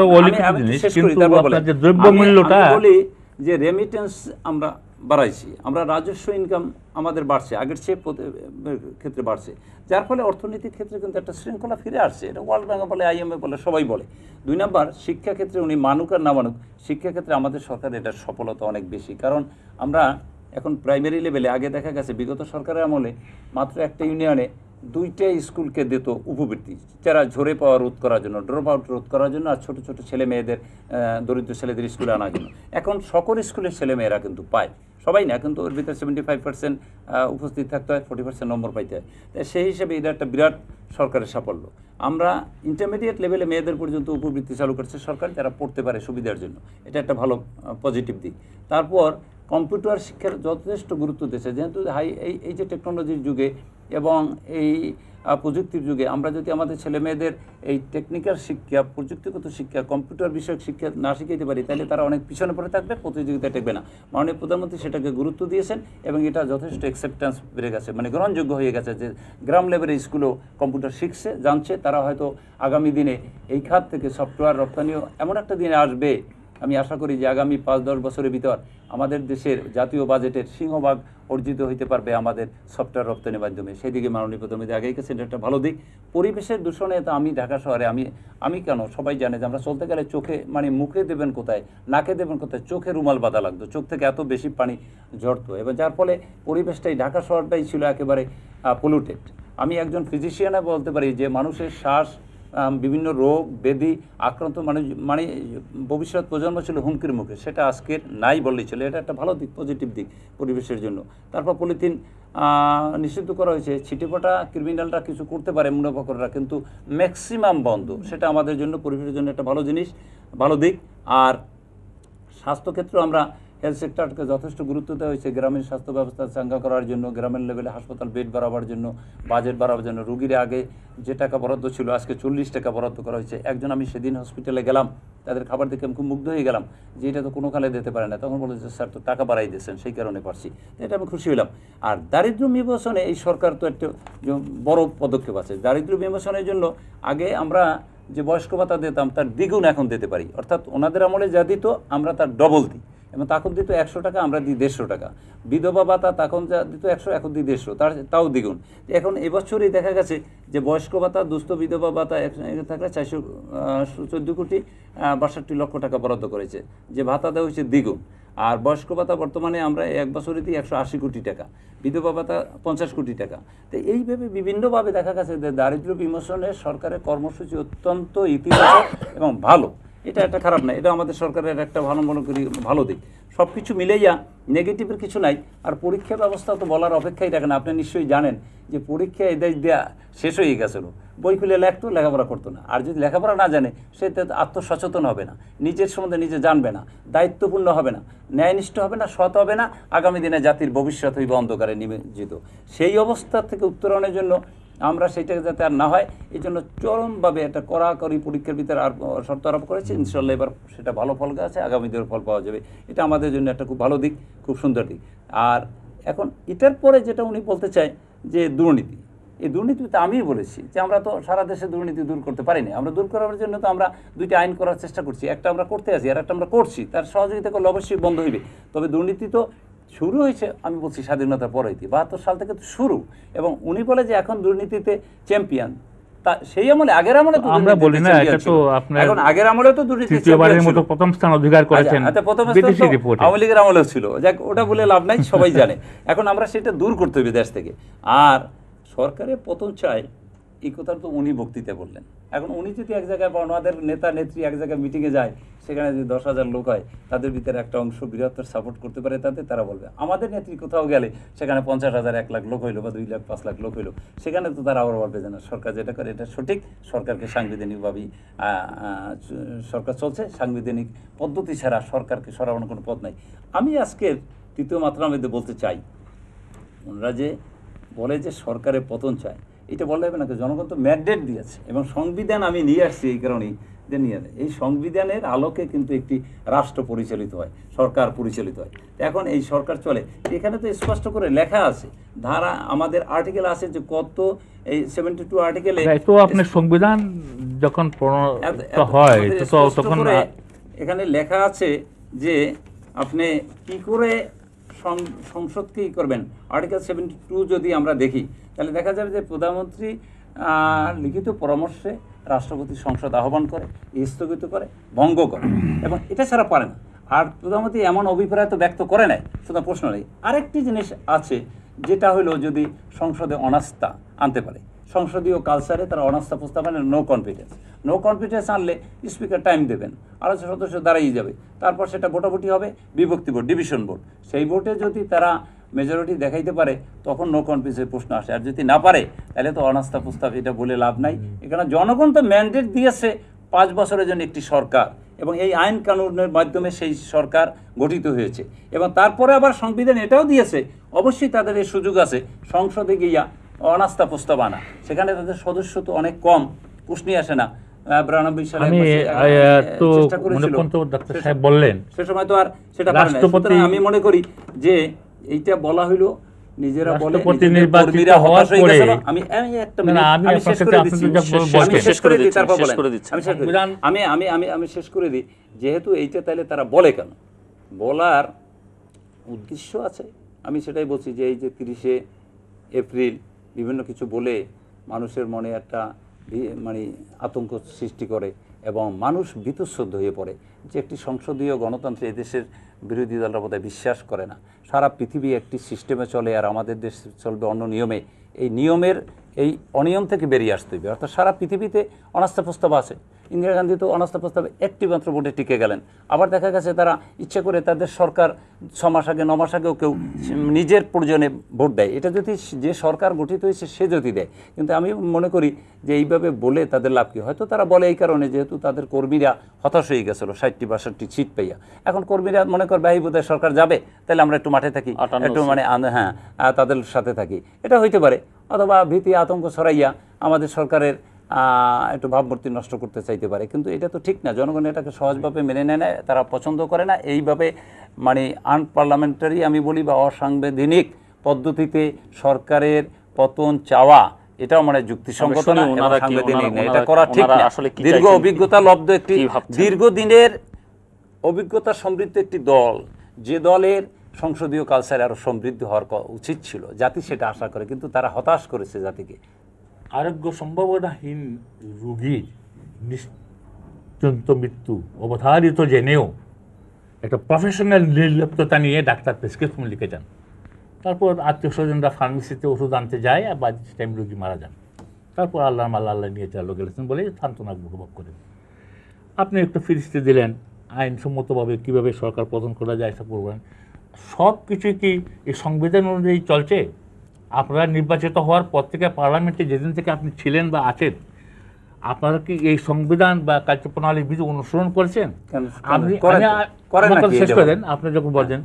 আমি শেষ করি তারপর বলি। দ্রব্যমূল্যটা বলি যে রেমিটেন্স আমরা বাড়াইছি, আমরা রাজস্ব ইনকাম আমাদের বাড়ছে, আগের চেয়ে ক্ষেত্রে বাড়ছে, যার ফলে অর্থনৈতিক ক্ষেত্রে কিন্তু একটা শৃঙ্খলা ফিরে আসছে। এটা ওয়ার্ল্ড ব্যাংক বলে, আইএমএফ বলে, সবাই বলে। দুই নাম্বার, শিক্ষাক্ষেত্রে উনি মানুক আর না মানুক, শিক্ষাক্ষেত্রে আমাদের সরকার এটার সফলতা অনেক বেশি। কারণ আমরা এখন প্রাইমারি লেভেলে, আগে দেখা গেছে বিগত সরকারের আমলে মাত্র একটা ইউনিয়নে দুইটা স্কুলকে দিত উপবৃত্তি, যারা ঝরে পাওয়া রোধ করার জন্য, ড্রপ আউট রোধ করার জন্য, আর ছোটো ছোটো ছেলে মেয়েদের, দরিদ্র ছেলেদের স্কুলে আনার জন্য। এখন সকল স্কুলের ছেলে মেয়েরা কিন্তু পায়, সবাই না, কিন্তু ওর ভিতরে সেভেন্টি ফাইভ পার্সেন্ট উপস্থিত থাকতে হয়, ফোর্টি পার্সেন্ট নম্বর পাইতে হয়। তাই সেই হিসেবে এটা একটা বিরাট সরকারের সাফল্য। আমরা ইন্টারমিডিয়েট লেভেলে মেয়েদের পর্যন্ত উপবৃত্তি চালু করছে সরকার, যারা পড়তে পারে সুবিধার জন্য, এটা একটা ভালো পজিটিভ দিক। তারপর কম্পিউটার শিক্ষার যথেষ্ট গুরুত্ব দিয়েছে, যেহেতু হাই এই এই যে টেকনোলজির যুগে এবং এই প্রযুক্তির যুগে আমরা যদি আমাদের ছেলে মেয়েদের এই টেকনিক্যাল শিক্ষা, প্রযুক্তিগত শিক্ষা, কম্পিউটার বিষয়ক শিক্ষা না শিখাইতে পারি, তাহলে তারা অনেক পিছনে পড়ে থাকবে, প্রতিযোগিতা টেকবে না। মাননীয় প্রধানমন্ত্রী সেটাকে গুরুত্ব দিয়েছেন এবং এটা যথেষ্ট অ্যাকসেপ্টেন্স বেড়ে গেছে, মানে গ্রহণযোগ্য হয়ে গেছে যে গ্রাম লেভেলের স্কুলও কম্পিউটার শিখছে, জানছে। তারা হয়তো আগামী দিনে এই খাত থেকে সফটওয়্যার রপ্তানিও এমন একটা দিনে আসবে, আমি আশা করি যে আগামী পাঁচ দশ বছরের ভিতর আমাদের দেশের জাতীয় বাজেটের সিংহভাগ অর্জিত হইতে পারবে আমাদের সফটওয়্যার রপ্তানির মাধ্যমে। সেই দিকে মাননীয় প্রধানমন্ত্রী আগেই গেছেন, এটা একটা ভালো দিক। পরিবেশের দূষণে তো আমি ঢাকা শহরে আমি আমি কেন সবাই জানে যে আমরা চলতে গেলে চোখে মানে মুখে দেবেন কোথায়, নাকে দেবেন কোথায়, চোখে রুমাল বাঁধা লাগতো, চোখ থেকে এত বেশি পানি ঝরতো, এবং যার ফলে পরিবেশটাই ঢাকা শহরটাই ছিল একেবারে পলিউটেড। আমি একজন ফিজিশিয়ানে বলতে পারি যে মানুষের শ্বাস, বিভিন্ন রোগ ব্যাধি আক্রান্ত মানুষ মানে ভবিষ্যৎ প্রজন্ম ছিল হুমকির মুখে, সেটা আজকের নাই বললেই ছিল। এটা একটা ভালো দিক, পজিটিভ দিক পরিবেশের জন্য। তারপর পলিথিন নিষিদ্ধ করা হয়েছে, ছিটেফোঁটা ক্রিমিনালরা কিছু করতে পারে মুনাফাখোররা, কিন্তু ম্যাক্সিমাম বন্ধ, সেটা আমাদের জন্য পরিবেশের জন্য একটা ভালো জিনিস, ভালো দিক। আর স্বাস্থ্যক্ষেত্র আমরা হেলথ সেক্টরকে যথেষ্ট গুরুত্ব দেওয়া হয়েছে, গ্রামীণ স্বাস্থ্য ব্যবস্থা চাঙ্গা করার জন্য, গ্রামের লেভেলে হাসপাতাল বেড বাড়াবার জন্য, বাজেট বাড়াবার জন্য। রুগীর আগে যে টাকা বরাদ্দ ছিল আজকে চল্লিশ টাকা বরাদ্দ করা হয়েছে। একজন আমি সেদিন হসপিটালে গেলাম, তাদের খাবার দেখে আমি খুব মুগ্ধ হয়ে গেলাম যে এটা তো কোনো কালে দিতে পারে না। তখন বলে যে স্যার তো টাকা বাড়াই দিয়েছেন, সেই কারণে পারছি, এটা আমি খুশি হলাম। আর দারিদ্র্য বিমোচনে এই সরকার তো একটা বড় পদক্ষেপ আছে। দারিদ্র্য বিমোচনের জন্য আগে আমরা যে বয়স্ক ভাতা দিতাম তার দ্বিগুণ এখন দিতে পারি, অর্থাৎ ওনাদের আমলে যা দিত আমরা তার ডবল দিই, এবং তখন দিত একশো টাকা, আমরা দিই দেড়শো টাকা। বিধবা ভাতা তখন যা দিত একশো, এখন দিই দেড়শো, তার তাও দ্বিগুণ। এখন এবছরই দেখা গেছে যে বয়স্ক ভাতা, দুস্থ বিধবা ভাতা একসঙ্গে থাকলে চারশো চোদ্দো কোটি বাষট্টি লক্ষ টাকা বরাদ্দ করেছে, যে ভাতা দেওয়া হয়েছে দ্বিগুণ। আর বয়স্ক ভাতা বর্তমানে আমরা এক বছরে দিই একশো আশি কোটি টাকা, বিধবা ভাতা পঞ্চাশ কোটি টাকা। তো এইভাবে বিভিন্নভাবে দেখা গেছে যে দারিদ্র্য বিমোচনের সরকারের কর্মসূচি অত্যন্ত ইতিবাচক এবং ভালো। এটা একটা খারাপ না, এটা আমাদের সরকারের একটা ভালো মনে করি ভালো দিক। সব কিছু মিলেইয়া নেগেটিভের কিছু নাই। আর পরীক্ষা ব্যবস্থা তো বলার অপেক্ষাই রাখে না। আপনি নিশ্চয়ই জানেন যে পরীক্ষা এদেশ দেওয়া শেষ হয়ে গেছিল, বই খুলে লেখতো, লেখাপড়া করতো না। আর যদি লেখাপড়া না জানে সে আত্মসচেতন হবে না, নিজের সম্বন্ধে নিজে জানবে না, দায়িত্বপূর্ণ হবে না, ন্যায়নিষ্ঠ হবে না, সৎ হবে না, আগামী দিনে জাতির ভবিষ্যৎ হইবে অন্ধকারে নিমজ্জিত। সেই অবস্থা থেকে উত্তরণের জন্য আমরা সেটা যাতে আর না হয় এই জন্য চরমভাবে একটা কড়াকড়ি পরীক্ষার ভিতরে আর শর্ত আরোপ করেছে। ইনশাল্লাহ এবার সেটা ভালো ফল আছে, আগামী দিনের ফল পাওয়া যাবে। এটা আমাদের জন্য একটা খুব ভালো দিক, খুব সুন্দর দিক। আর এখন এটার পরে যেটা উনি বলতে চায় যে দুর্নীতি, এই দুর্নীতিতে আমিই বলেছি যে আমরা তো সারা দেশে দুর্নীতি দূর করতে পারিনি। আমরা দূর করার জন্য তো আমরা দুইটা আইন করার চেষ্টা করছি, একটা আমরা করতে আছি আর একটা আমরা করছি, তার সহযোগিতা করলে অবশ্যই বন্ধ হইবে। তবে দুর্নীতি তো শুরু হয়েছে আমি বলছি স্বাধীনতার পরে, বাহাত্তর সাল থেকে তো শুরু, এবং উনি বলে যে এখন দুর্নীতিতে চ্যাম্পিয়ন। তা সেই আমলে আগের আমলে তো আমরা বলি না, এটা তো আপনার এখন আগের আমলে তো দুর্নীতি তৃতীয়বারের মতো প্রথম স্থান অধিকার করেছেন আচ্ছা প্রথম স্থান আওয়ামী লীগের আমলেও ছিল, যাক ওটা বলে লাভ নাই, সবাই জানে। এখন আমরা সেটা দূর করতে হবে দেশ থেকে। আর সরকারের পতন চাই এই কথা তো উনি বক্তৃতা বললেন। এখন উনি যদি এক জায়গায় বা ওনাদের নেতা নেত্রী এক জায়গায় মিটিংয়ে যায়, সেখানে যদি দশ হাজার লোক হয়, তাদের ভিতরে একটা অংশ বৃহত্তর সাপোর্ট করতে পারে তাদের, তারা বলবে। আমাদের নেত্রী কোথাও গেলে সেখানে পঞ্চাশ হাজার এক লাখ লোক হইলো বা দুই লাখ পাঁচ লাখ লোক হইলো, সেখানে তো তারা আবার বলবে যে না সরকার যেটা করে এটা সঠিক, সরকারকে সাংবিধানিকভাবেই সরকার চলছে, সাংবিধানিক পদ্ধতি ছাড়া সরকারকে সরানোর কোনো পথ নাই। আমি আজকের তৃতীয় মাত্রার মধ্যে বলতে চাই, ওনারা যে বলে যে সরকারের পতন চায়, এটা বললে হবে না, জনগণ তো ম্যান্ডেট দিয়েছে এবং সংবিধান আমি নিয়ে আসছি এই কারণেই যে নিয়ে এই সংবিধানের আলোকে কিন্তু একটি রাষ্ট্র পরিচালিত হয়, সরকার পরিচালিত হয়। এখন এই সরকার চলে, এখানে তো স্পষ্ট করে লেখা আছে, ধারা আমাদের আর্টিকেল আছে যে কত এই সেভেন্টি টু আর্টিকেলে তো আপনার সংবিধান যখন প্রণয়ন হয় তখন এখানে লেখা আছে যে আপনি কি করে সংসদকে ই করবেন। আর্টিকেল সেভেন্টি টু যদি আমরা দেখি তাহলে দেখা যাবে যে প্রধানমন্ত্রী লিখিত পরামর্শে রাষ্ট্রপতি সংসদ আহ্বান করে, স্থগিত করে, ভঙ্গ করে, এবং এটা ছাড়া পারে না। আর প্রধানমন্ত্রী এমন অভিপ্রায় তো ব্যক্ত করে নাই, শুধু প্রশ্ন নেই। আরেকটি জিনিস আছে যেটা হলো যদি সংসদে অনাস্থা আনতে পারে, সংসদীয় কালচারে তারা অনাস্থা প্রস্তাব আনে, নো কনফিডেন্স। নো কনফিডেন্স আনলে স্পিকার টাইম দেবেন, আরও সদস্য দাঁড়িয়ে যাবে, তারপর সেটা ভোটাভুটি হবে, বিভক্তি ভোট, ডিভিশন ভোট। সেই ভোটে যদি তারা মেজরিটি দেখাইতে পারে তখন নো কনফিডেন্সের প্রশ্ন আসে। আর যদি না পারে তাহলে তো অনাস্থা প্রস্তাব, এটা বলে লাভ নাই। এখানে জনগণ তো ম্যান্ডেট দিয়েছে পাঁচ বছরের জন্য একটি সরকার, এবং এই আইন কানুনের মাধ্যমে সেই সরকার গঠিত হয়েছে। এবং তারপরে আবার সংবিধান এটাও দিয়েছে, অবশ্যই তাদের এই সুযোগ আছে সংসদে গিয়া অনাস্থা প্রস্তাব আনা, সেখানে তাদের সদস্য তো অনেক কম, প্রশ্নই আসে না। বিরানব্বই সালে আমি তো মনে করতে ডাক্তার সাহেব বললেন সে সময় তো আর সেটা পারে না। সুতরাং আমি মনে করি যে এইটা বলা হইলো নিজেরা বলে কর্মীরা হতাশ হয়ে গেছিল। আমি আমি একটা মিনিট আমি শেষ করে দিচ্ছি, আমি শেষ করে দিই, তারপর বলেন। আমি শেষ করে আমি আমি আমি আমি শেষ করে দিই। যেহেতু এইটা তাহলে তারা বলে কেন, বলার উদ্দেশ্য আছে। আমি সেটাই বলছি যে এই যে তিরিশে এপ্রিল বিভিন্ন কিছু বলে মানুষের মনে একটা মানে আতঙ্ক সৃষ্টি করে এবং মানুষ ভীতশ্রদ্ধ হয়ে পড়ে যে একটি সংসদীয় গণতন্ত্রে এদেশের বিরোধী দলরা বোধহয় বিশ্বাস করে না। সারা পৃথিবী একটি সিস্টেমে চলে আর আমাদের দেশ চলবে অন্য নিয়মে। এই নিয়মের এই অনিয়ম থেকে বেরিয়ে আসতে হবে। অর্থাৎ সারা পৃথিবীতে অনাস্থা প্রস্তাব আছে। ইন্দিরা গান্ধী তো অনাস্থা প্রস্তাবে একটি মাত্র ভোটে টিকে গেলেন। আবার দেখা গেছে তারা ইচ্ছে করে তাদের সরকার ছ মাস আগে ন মাস আগেও কেউ নিজের প্রয়োজনে ভোট দেয়। এটা যদি যে সরকার গঠিত হয়েছে সে যদি দেয়, কিন্তু আমি মনে করি যে এইভাবে বলে তাদের লাভ কী? হয়তো তারা বলে এই কারণে যেহেতু তাদের কর্মীরা হতাশ হয়ে গেছিলো ষাটটি বাষট্টি সিট পাইয়া। এখন কর্মীরা মনে করবে এই বোধহয় সরকার যাবে, তাহলে আমরা একটু মাঠে থাকি, একটু মানে হ্যাঁ তাদের সাথে থাকি, এটা হইতে পারে। অথবা ভীতি আতঙ্ক ছড়াইয়া আমাদের সরকারের একটু ভাবমূর্তি নষ্ট করতে চাইতে পারে। কিন্তু এটা তো ঠিক না, জনগণ এটাকে সহজভাবে মেনে নেয় না, তারা পছন্দ করে না। এইভাবে মানে আনপার্লামেন্টারি আমি বলি বা অসাংবিধানিক পদ্ধতিতে সরকারের পতন চাওয়া, এটাও মানে যুক্তিসঙ্গত না, সাংবিধানিক না, এটা করা ঠিক না। দীর্ঘ অভিজ্ঞতা লব্ধ একটি দীর্ঘদিনের অভিজ্ঞতা সমৃদ্ধ একটি দল, যে দলের সংসদীয় কালচার আরো সমৃদ্ধ হওয়ার উচিত ছিল, জাতি সেটা আশা করে, কিন্তু তারা হতাশ করেছে জাতিকে। আরোগ্য সম্ভাবনাহীন রোগীর নিশ্চিন্ত মৃত্যু অবধারিত জেনেও একটা প্রফেশনাল নির্লিপ্ততা নিয়ে ডাক্তার প্রেসক্রিপশন লিখে যান, তারপর আত্মীয় স্বজনরা ফার্মেসিতে ওষুধ আনতে যায় আর বাদ টাইম রোগী মারা যান, তারপর আল্লাহ আল্লাহ আল্লাহ নিয়ে চালু গেলেছেন বলে সান্ত্বনা অনুভব করেন। আপনি একটু ফিরিস্তি দিলেন আইনসম্মতভাবে কীভাবে সরকার পতন করা যায় সব করবেন। সব কিছুই কি এই সংবিধান অনুযায়ী চলছে? আপনারা নির্বাচিত হওয়ার পর থেকে পার্লামেন্টে যেদিন থেকে আপনি ছিলেন বা আছেন, আপনারা কি এই সংবিধান বা কার্যপ্রণালীর বিধি অনুসরণ করেছেন? আপনি শেষ করে দেন। আপনি যখন বলছেন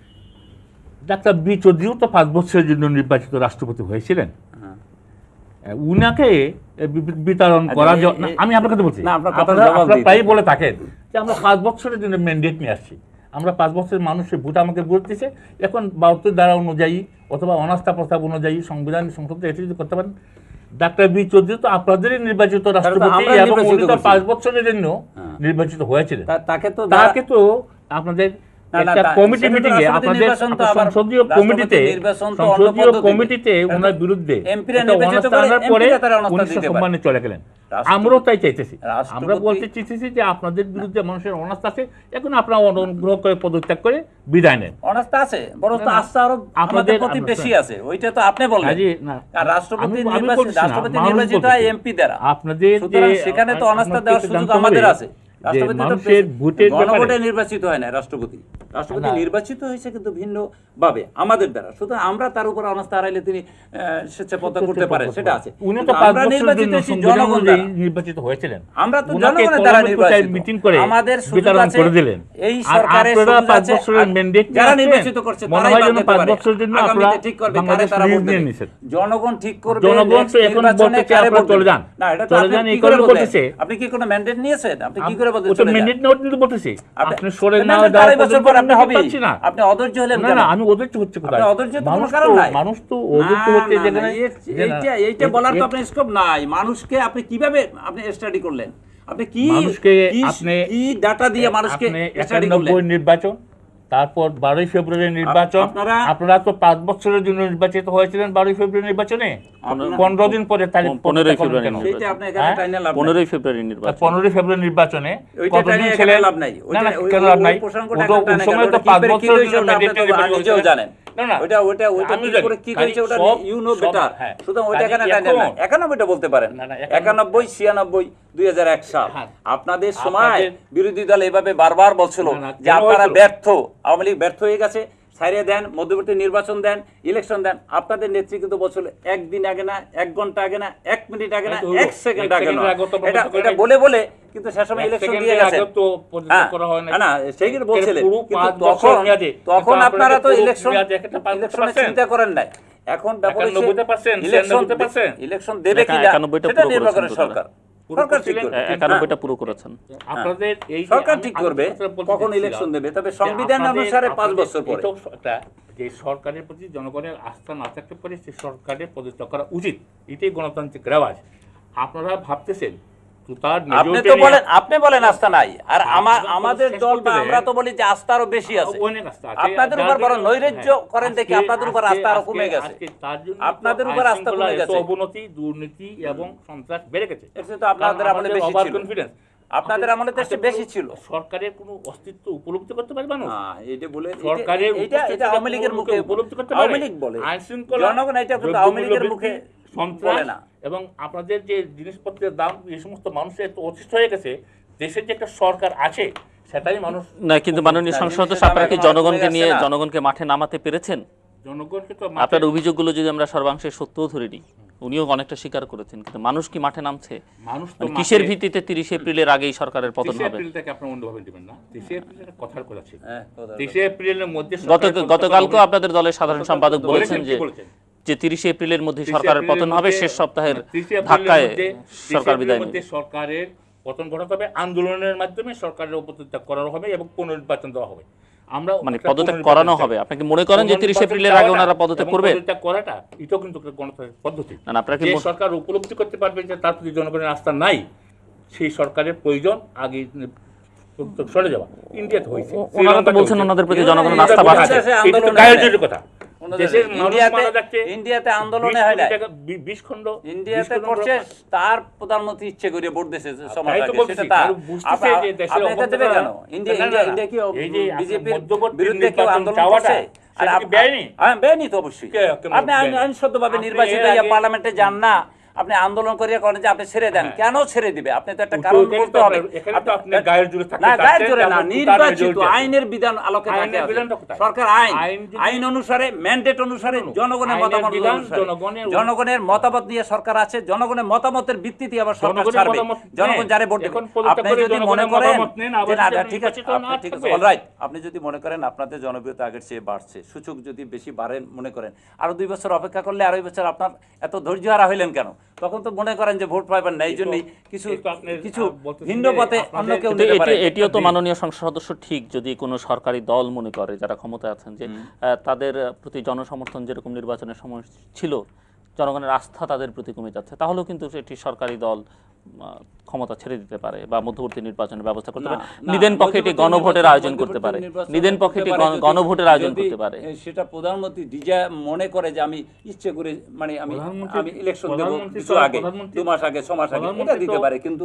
ডাক্তার বি চৌধুরীও তো পাঁচ বছরের জন্য নির্বাচিত রাষ্ট্রপতি হয়েছিলেন, উনাকে বিতরণ করা, আমি আপনার কথা বলছি, আপনারা প্রায় বলে থাকেন যে আমরা পাঁচ বছরের জন্য ম্যান্ডেট নিয়ে আসছি, আমরা পাঁচ বছরের মানুষের ভোট আমাকে ভোট দিচ্ছে, এখন বাহাত্তর ধারা অনুযায়ী অথবা অনাস্থা প্রস্তাব অনুযায়ী সংবিধান সংসদে এটি যদি করতে পারেন। ডাক্তার বি চৌধুরী তো আপনাদেরই নির্বাচিত রাষ্ট্রপতি এবং উনি তো পাঁচ বছরের জন্য নির্বাচিত হয়েছিলেন, তাকে তো তাকে তো আপনাদের একটা কমিটি মিটিং এ আপনাদের সংসদীয় কমিটিতে সংসদীয় কমিটিতে ওনার বিরুদ্ধে অনাস্থার পরে উনি সম্মানে চলে গেলেন। আমরাও তাই চাইতেছি, আমরা বলতে চাইতেছি যে আপনাদের বিরুদ্ধে মানুষের অনাস্থা আছে, এখন আপনারা অনুগ্রহ করে পদত্যাগ করে বিদায় নেন। অনাস্থা আছে, বরং আস্থা আরো আমাদের প্রতি বেশি আছে, ওইটা তো আপনি বললেন। আর রাষ্ট্রপতি নির্বাচিত রাষ্ট্রপতি নির্বাচিত হয় এমপি দ্বারা, আপনাদের সেখানে তো অনাস্থা দেওয়ার সুযোগ আমাদের আছে। নির্বাচিত হয় না রাষ্ট্রপতি, রাষ্ট্রপতি নির্বাচিত হয়েছে কিন্তু ভিন্ন ভাবে আমাদের দ্বারা। সুতরাং আমরা তার উপর অনাস্থা হারাইলে তিনি স্বেচ্ছায় পদত্যাগ করতে পারেন, সেটা আছে। আমরা নির্বাচিত হয়েছি জনগণ দ্বারা, নির্বাচিত হয়েছিলেন, আমরা তো জনগণের দ্বারা নির্বাচিত। মিটিং করে আমাদের সুযোগ আছে, এই সরকারের সুযোগ আছে, যারা নির্বাচিত করছে তারাই বাদ দিতে পারে, আগামীতে ঠিক করবে কারে তারা ভোট দেবে, জনগণ ঠিক করবে। জনগণ তো এখন বলতে চায় আপনারা চলে যান, না এটা তো আপনি কি করে বলতেছে? আপনি কি কোনো ম্যান্ডেট নিয়েছেন? আপনি কি করে বলতে চলে যান? ম্যান্ডেট নোট নিতে বলতেছি, আপনি সরে না দাও বছর পর আপনি হবে না, আপনি অধৈর্য হলেন না। না আমি অধৈর্য হচ্ছে কোথায়? আপনি অধৈর্য তো কোনো কারণ নাই, মানুষ তো অধৈর্য হচ্ছে যেখানে এইটা এইটা বলার তো আপনার স্কোপ নাই। মানুষকে আপনি কিভাবে আপনি স্টাডি করলেন? আপনি কি মানুষকে আপনি কি ডাটা দিয়ে মানুষকে স্টাডি করলেন? একানব্বই নির্বাচন, তারপর বারোই ফেব্রুয়ারি নির্বাচন, আপনারা তো পাঁচ বছরের জন্য নির্বাচিত হয়েছিলেন বারোই ফেব্রুয়ারি নির্বাচনে, পনেরো দিন পরে তারিখ পনেরোই ফেব্রুয়ারি পনেরোই ফেব্রুয়ারি নির্বাচন পনেরোই ফেব্রুয়ারি নির্বাচনে কতদিন ছিলেন? না না কেন লাভ নাই, ওই সময় তো পাঁচ বছরের জন্য নিজেও জানেন। না না ওটা ওটা ওটা কি করে কি করেছে ওটা ইউ নো বেটার। সুতরাং ওইটা এখানে টাইনা না, একানব্বইটা বলতে পারেন, একানব্বই ছিয়ানব্বই দুই হাজার এক সাল আপনাদের সময় বিরোধী দল এইভাবে বারবার বলছিল যে আপনারা ব্যর্থ, আওয়ামী লীগ ব্যর্থ হয়ে গেছে, ছাড়িয়ে দেন, মধ্যবর্তী নির্বাচন দেন, ইলেকশন দেন। আপনাদের নেত্রী কিন্তু বছর একদিন আগে না, এক ঘন্টা আগে না, এক মিনিট আগে না, এক সেকেন্ড আগে না, এটা এটা বলে বলে কিন্তু সে সময় ইলেকশন দিয়ে গেছে। না সেইগুলো বলছিলেন, কিন্তু তখন তখন আপনারা তো ইলেকশন ইলেকশনে চিন্তা করেন নাই। এখন ব্যাপার হচ্ছে ইলেকশন ইলেকশন দেবে কিনা সেটা নির্ভর করে সরকার। সরকার ঠিক করবে, একানব্বইটা পুরো করেছেন আপনাদের এই সরকার ঠিক করবে কখন ইলেকশন দেবে, তবে সংবিধান অনুসারে পাঁচ বছর পরে। যে সরকারের প্রতি জনগণের আস্থা না থাকতে পারে সে সরকারের পদত্যাগ করা উচিত, এটাই গণতান্ত্রিক রেওয়াজ। আপনারা ভাবতেছেন আপনি তো বলেন, আপনি বলেন আস্থা নাই, আর আমার আমাদের দল বা আমরা তো বলি যে আস্থা আরো বেশি আছে। আপনাদের উপর বড় নৈরাজ্য করেন দেখি আপনাদের উপর আস্থা আরো কমে গেছে। আপনাদের উপর আস্থা কমে গেছে, অবনতি, দুর্নীতি এবং সন্ত্রাস বেড়ে গেছে। এটা তো আপনাদের আমলে বেশি ছিল, কনফিডেন্স আপনাদের আমলে তো বেশি ছিল। সরকারের কোনো অস্তিত্ব উপলব্ধি করতে পারবে না। হ্যাঁ, এটা বলে সরকারের এটা এটা আওয়ামী লীগের মুখে উপলব্ধি করতে পারে, আওয়ামী লীগ বলে, আইন শৃঙ্খলা, জনগণ এটা কিন্তু আওয়ামী লীগের মুখে বলে না। এবং আপনাদের যে জিনিসপত্রের দাম এই সমস্ত মানুষের এত অতিষ্ঠ হয়ে গেছে, দেশের যে একটা সরকার আছে সেটাই মানুষ না। কিন্তু মাননীয় সংসদ সদস্য, আপনারা কি জনগণকে নিয়ে জনগণকে মাঠে নামাতে পেরেছেন? জনগণকে তো আপনার অভিযোগগুলো যদি আমরা সর্বাংশে সত্যও ধরে নিই, উনিও অনেকটা স্বীকার করেছেন, কিন্তু মানুষ কি মাঠে নামছে? মানুষ তো কিসের ভিত্তিতে তিরিশে এপ্রিলের আগেই সরকারের পতন হবে? এপ্রিলটাকে আপনারা অন্যভাবে দিবেন না। তিরিশে এপ্রিলের কথার কথা ছিল, তিরিশে এপ্রিলের মধ্যে গত গতকালকে আপনাদের দলের সাধারণ সম্পাদক বলেছেন যে যে তিরিশে এপ্রিলের মধ্যে সরকারের পতন হবে, শেষ সপ্তাহের ধাক্কায় সরকার বিদায় নেবে। সরকারের পতন ঘটাতে হবে, আন্দোলনের মাধ্যমে সরকারের পদত্যাগ করানো হবে এবং পুনর্নির্বাচন দেওয়া হবে। আমরা মানে পদত্যাগ করানো হবে। আপনি কি মনে করেন যে তিরিশে এপ্রিলের আগে ওনারা পদত্যাগ করবে? পদত্যাগ করাটা এটাও কিন্তু গণতান্ত্রিক পদ্ধতি। না, আপনারা কি যে সরকার উপলব্ধি করতে পারবে যে তার প্রতি জনগণের আস্থা নাই, সেই সরকারের প্রয়োজন আগে সরে যাওয়া। ইন্ডিয়াতে হয়েছে, ওনারা তো বলছেন ওনাদের প্রতি জনগণের আস্থা বাড়ছে। এটা তো গায়ের কথা। দেশের ইন্ডিয়াতে আন্দোলনে হয় না, বিশ খন্ড ইন্ডিয়াতে করছে, তার প্রধানমন্ত্রী ইচ্ছে করে ভোট দিয়েছে সমাজ আগে, সেটা তার আপনি এটা দেবে কেন? ইন্ডিয়া ইন্ডিয়া ইন্ডিয়া কি বিজেপির বিরুদ্ধে কেউ আন্দোলন করছে? আর বেআইনি? হ্যাঁ, বেআইনি তো অবশ্যই। আপনি আইনসম্মতভাবে নির্বাচিত হয়ে পার্লামেন্টে যান না, আপনি আন্দোলন করিয়া করেন যে আপনি ছেড়ে দেন, কেন ছেড়ে দিবে? আপনি তো একটা কারণ বলতে হবে। না, গায়ের জোরে না, নির্বাচিত আইনের বিধান আলোকে সরকার আইন আইন অনুসারে, ম্যান্ডেট অনুসারে, জনগণের মতামত অনুসারে, জনগণের মতামত নিয়ে সরকার আছে, জনগণের মতামতের ভিত্তিতে আবার সরকার ছাড়বে, জনগণ যারে ভোট দেবে। আপনি যদি মনে করেন ঠিক আছে, ঠিক আছে, অলরাইট, আপনি যদি মনে করেন আপনাদের জনপ্রিয়তা আগের চেয়ে বাড়ছে, সূচক যদি বেশি বাড়েন মনে করেন, আরো দুই বছর অপেক্ষা করলে, আড়াই বছর আপনার এত ধৈর্য হারা হইলেন কেন? তখন তো মনে করেন যে ভোট পাইবেন না, এই জন্যই কিছু কিছু ভিন্ন পথে অন্য কেউ নিতে পারে। এটিও তো মাননীয় সংসদ সদস্য ঠিক, যদি কোনো সরকারি দল মনে করে যারা ক্ষমতায় আছেন যে তাদের প্রতি জনসমর্থন যেরকম নির্বাচনের সময় ছিল, জনগণের আস্থা তাদের প্রতি কমে যাচ্ছে, তাহলেও কিন্তু এটি সরকারি দল ক্ষমতা ছেড়ে দিতে পারে বা মধ্যবর্তী নির্বাচনের ব্যবস্থা করতে পারে। নিদেন পক্ষে এটি গণভোটের আয়োজন করতে পারে, নিদেন পক্ষে এটি গণভোটের আয়োজন করতে পারে। সেটা প্রধানমন্ত্রী ডিজা মনে করে যে আমি ইচ্ছে করে, মানে আমি আমি ইলেকশন দেব কিছু আগে, দু মাস আগে, ছ মাস আগে, এটা দিতে পারে, কিন্তু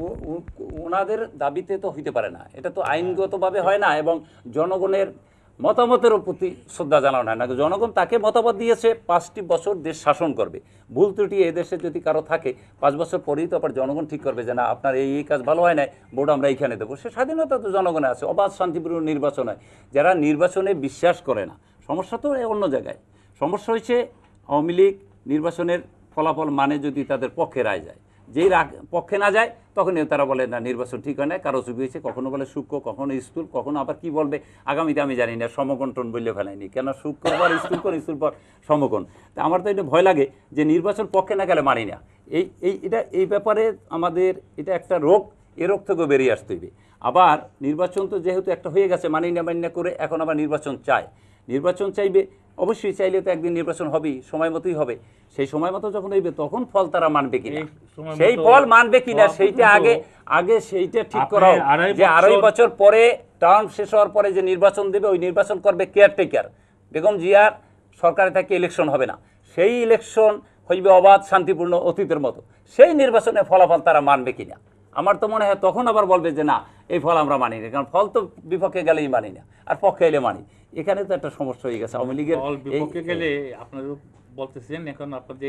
ওনাদের দাবিতে তো হইতে পারে না। এটা তো আইনগতভাবে হয় না, এবং জনগণের মতামতের প্রতি শ্রদ্ধা জানানো হয় না। জনগণ তাকে মতামত দিয়েছে পাঁচটি বছর দেশ শাসন করবে, ভুল ত্রুটি এদেশে যদি কারো থাকে পাঁচ বছর পরেই তো আবার জনগণ ঠিক করবে যে না, আপনার এই এই কাজ ভালো হয় না, ভোট আমরা এইখানে দেবো। সে স্বাধীনতা তো জনগণে আছে, অবাধ শান্তিপূর্ণ নির্বাচন হয়। যারা নির্বাচনে বিশ্বাস করে না, সমস্যা তো অন্য জায়গায়। সমস্যা হয়েছে আওয়ামী লীগ নির্বাচনের ফলাফল মানে যদি তাদের পক্ষে রায় যায়, যেই পক্ষে না যায় তখনই তারা বলে না, নির্বাচন ঠিক হয় না, কারো চুপি হয়েছে, কখনো বলে সূক্ষ্ম, কখনো স্থূল, কখনো আবার কি বলবে আগামীতে আমি জানি না, সমকণ্ঠন বললে ফেলাইনি কেন, সূক্ষ্ম পর স্থূল পর স্থূল পর সমকোণ। তা আমার তো এটা ভয় লাগে যে নির্বাচন পক্ষে না গেলে মানি না। এই এই এটা এই ব্যাপারে আমাদের এটা একটা রোগ, এ রোগ থেকেও বেরিয়ে আসতে হবে। আবার নির্বাচন তো যেহেতু একটা হয়ে গেছে, মানি না মানি না করে এখন আবার নির্বাচন চায়, নির্বাচন চাইবে, অবশ্যই চাইলে তো একদিন নির্বাচন হবেই, সময় মতোই হবে। সেই সময় মতো যখন হইবে তখন ফল তারা মানবে কিনা, সেই ফল মানবে কিনা সেইটা আগে আগে সেইটা ঠিক করা হোক, যে আড়াই বছর পরে টার্ম শেষ হওয়ার পরে যে নির্বাচন দেবে, ওই নির্বাচন করবে কেয়ারটেকার, বেগম জিয়ার সরকারে থেকে ইলেকশন হবে না, সেই ইলেকশন হইবে অবাধ শান্তিপূর্ণ অতীতের মতো। সেই নির্বাচনের ফলাফল তারা মানবে কিনা, আমার তো মনে হয় তখন আবার বলবে যে না, এই ফল আমরা মানি না, কারণ ফল তো বিপক্ষে গেলেই মানি না, আর পক্ষে এলে মানি। এখানে তো একটা সমস্যা হয়ে গেছে আওয়ামী লীগের বিপক্ষে গেলে। আপনারা বলতেছেন এখন আপনাদের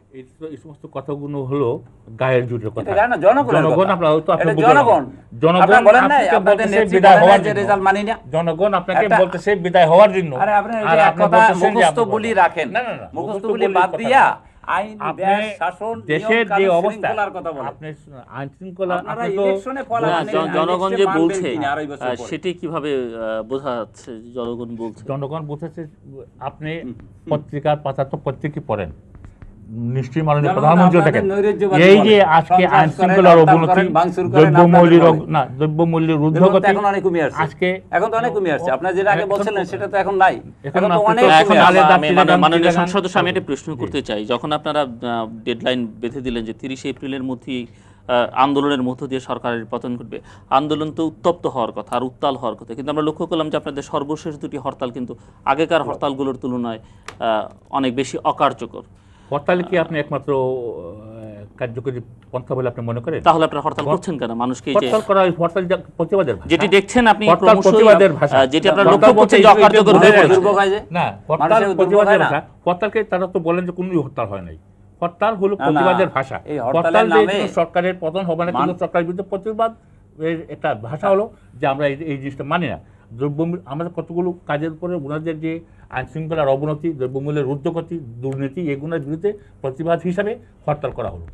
এই এই সমস্ত কথাগুলো হলো গায়ের জোরের কথা। এটা গায়ে না, জনগণের জনগণ কথা। আপনারা তো আপনি এটা বুঝলেন না। জনগণ। জনগণ আপনারা বলেন না, আপনাকে আপনাদের বলতেছে নেত্রী বিদায় বলেন না হওয়ার যে জন্য। রেজাল্ট মানি না। জনগণ আপনাকে একটা- বলতেছে বিদায় হওয়ার জন্য। আরে আপনি এই আর যে এক আপনি কথা বলতেছেন যে মুখস্থ আপনি বলি বলবেন। রাখেন। না, না, না, মুখস্থ মুখস্থ বলি বলি বাদ কথা দিয়া না। আইন, আপনি দেশ, শাসন, দেশের নিয়ম, যে কানুন, অবস্থা, শৃঙ্খলার কথা বলেন। আপনি আইন শৃঙ্খলা আপনারা আপনি তো ইলেকশনে ফল না, আপনি জন- জনগণ যে মানবেন বলছে কিনা আড়াই বছর আহ, পরে? সেটি কিভাবে আহ, বোঝা যাচ্ছে যে জনগণ বলছে? জনগণ বুঝেছে। আপনি পত্রিকার পাতা তো প্রত্যেকই পড়েন, নিশ্চয়ই মাননীয় জনগণ প্রধানমন্ত্রী আপনাদের থাকেন। নৈরাজ্যবাদী এই বলে, যে আজকে সন্ত্রাস আইন করেন, শৃঙ্খলার হত্যা অবনতি, করেন, ভাঙচুর করেন, দ্রব্যমূল্যের আপনাদের অগ- না দ্রব্যমূল্যের এগুলো তো ঊর্ধ্বগতি এখন অনেক কমে আসছে। আজকে এখন তো অনেক কমে আসছে। আপনারা যেটা আগে এখন বলছিলেন তো- সেটা তো এখন নাই। এখন এখন তো আপনি অনেক তো- না, এখন কমে নালে আসছে। দাঁত আমি চিরাগান, মানে মাননীয় চিরাগান- সংসদ সদস্য আমি একটা প্রশ্ন করতে চাই। যখন আপনারা ডেডলাইন বেঁধে দিলেন যে তিরিশে এপ্রিলের মধ্যেই আহ, আন্দোলনের মধ্য দিয়ে সরকারের পতন ঘটবে, আন্দোলন তো উত্তপ্ত হওয়ার কথা আর উত্তাল হওয়ার কথা, কিন্তু আমরা লক্ষ্য করলাম যে আপনাদের সর্বশেষ দুটি হরতাল কিন্তু আগেকার হরতালগুলোর তুলনায় আহ, অনেক বেশি অকার্যকর। হরতালে কি আপনি একমাত্র আহ, কার্যকরী পন্থা বলে আপনি মনে করেন? তাহলে আপনারা হরতাল করছেন কেন? মানুষকে এই যে হরতাল করা হয়, হরতাল যা প্রতিবাদের ভাষা। যেটি দেখছেন আপনি হরতাল ক্রমশই, প্রতিবাদের ভাষা। আহ, যেটি আপনারা হরতাল লক্ষ্য করছেন যে বলতে এই যে অকার্যকর হয়ে মানুষের পড়েছে। দুর্ভোগ হয় যে? না, হরতাল মানুষের দুর্ভোগ প্রতিবাদের হয় না? ভাষা। হরতালকে তারা তো বলেন যে কোনো হরতাল হয় নাই। হরতাল হলো না, না, প্রতিবাদের ভাষা। এই হরতালের হরতাল দিয়ে নামে কিন্তু সরকারের পতন হবে না, কিন্তু মান- সরকারের বিরুদ্ধে প্রতিবাদ এর একটা ভাষা হলো যে আমরা এই এই জিনিসটা মানি না। দ্রব্যমূল্য আমাদের কতগুলো কাজের উপরে ওনাদের যে আইন শৃঙ্খলার অবনতি, দ্রব্যমূল্যের ঊর্ধ্বগতি, দুর্নীতি, এগুলোর বিরুদ্ধে প্রতিবাদ হিসাবে হরতাল করা হলো।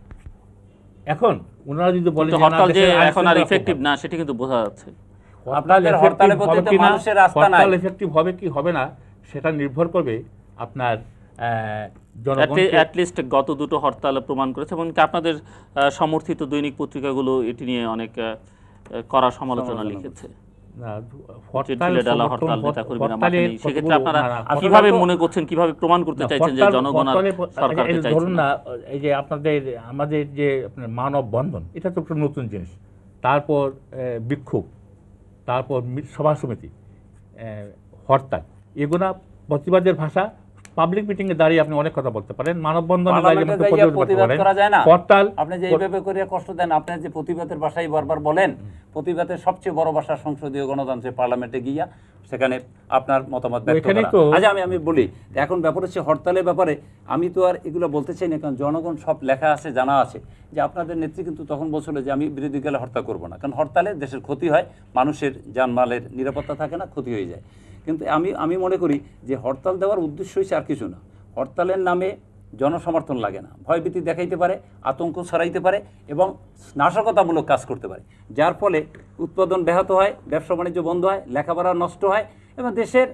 এখন ওনারা যদি বলেন কিন্তু যে না, হরতাল যে দেশের আইন এখন আর শৃঙ্খলা ইফেক্টিভ খুব না সেটি কিন্তু বোঝা যাচ্ছে। হরতাল আপনাদের effective হরতালের প্রতি হবে তো কি না, মানুষের আস্থা নাই। হরতাল effective হবে কি হবে না সেটা নির্ভর করবে আপনার আহ, জনগণকে। অ্যাটলিস্ট গত দুটো হরতাল প্রমাণ করেছে এবং কি আপনাদের আহ, সমর্থিত দৈনিক পত্রিকাগুলো এটি নিয়ে অনেক আহ, কড়া সমালোচনা লিখেছে। না, হরতাল হরতাল ডালা সমর্থন, হরতাল নেতা কর্মীরা মাঠে হরতালের নেই। সেক্ষেত্রে কতগুলো- আপনারা না, না, কিভাবে হরতাল তো- মনে করছেন, কিভাবে প্রমাণ করতে না, চাইছেন যে হরতাল- জনগণ আর হরতালে- সরকারকে এই যে চাইছে ধরুন না? না, এই যে আপনাদের আমাদের যে আপনার মানব বন্ধন, এটা তো একটা নতুন জিনিস। তারপর আহ, বিক্ষোভ, তারপর মি- সভা সমিতি, আহ, হরতাল, এগুলা প্রতিবাদের ভাষা। পাবলিক মিটিং এ দাঁড়িয়ে আপনি অনেক কথা বলতে পারেন, মানববন্ধনে দাঁড়িয়ে পার্লামেন্টে আপনি যাইয়া প্রতিবাদ করতে প্রতিবাদ পারেন। করা যায় না? হরতাল আপনি যে এইভাবে করে কষ্ট দেন, আপনার যে প্রতিবাদের ভাষাই বারবার বলেন, প্রতিবাদের সবচেয়ে বড় ভাষা সংসদীয় গণতন্ত্রের পার্লামেন্টে গিয়া সেখানে আপনার মতামত ব্যক্ত এখানেই করা। তো- আচ্ছা, আমি আমি বলি এখন ব্যাপার হচ্ছে হরতালের ব্যাপারে আমি তো আর এগুলো বলতে চাই না, কারণ জনগণ সব লেখা আছে, জানা আছে যে আপনাদের নেত্রী কিন্তু তখন বলছিল যে আমি বিরোধী গেলে হরতাল করবো না, কারণ হরতালে দেশের ক্ষতি হয়, মানুষের জানমালের নিরাপত্তা থাকে না, ক্ষতি হয়ে যায়। কিন্তু আমি আমি মনে করি যে হরতাল দেওয়ার উদ্দেশ্য হচ্ছে আর কিছু না। হরতালের নামে জনসমর্থন লাগে না, ভয়ভীতি দেখাইতে পারে, আতঙ্ক ছড়াইতে পারে এবং নাশকতামূলক কাজ করতে পারে, যার ফলে উৎপাদন ব্যাহত হয়, ব্যবসা বাণিজ্য বন্ধ হয়, লেখাপড়া নষ্ট হয় এবং দেশের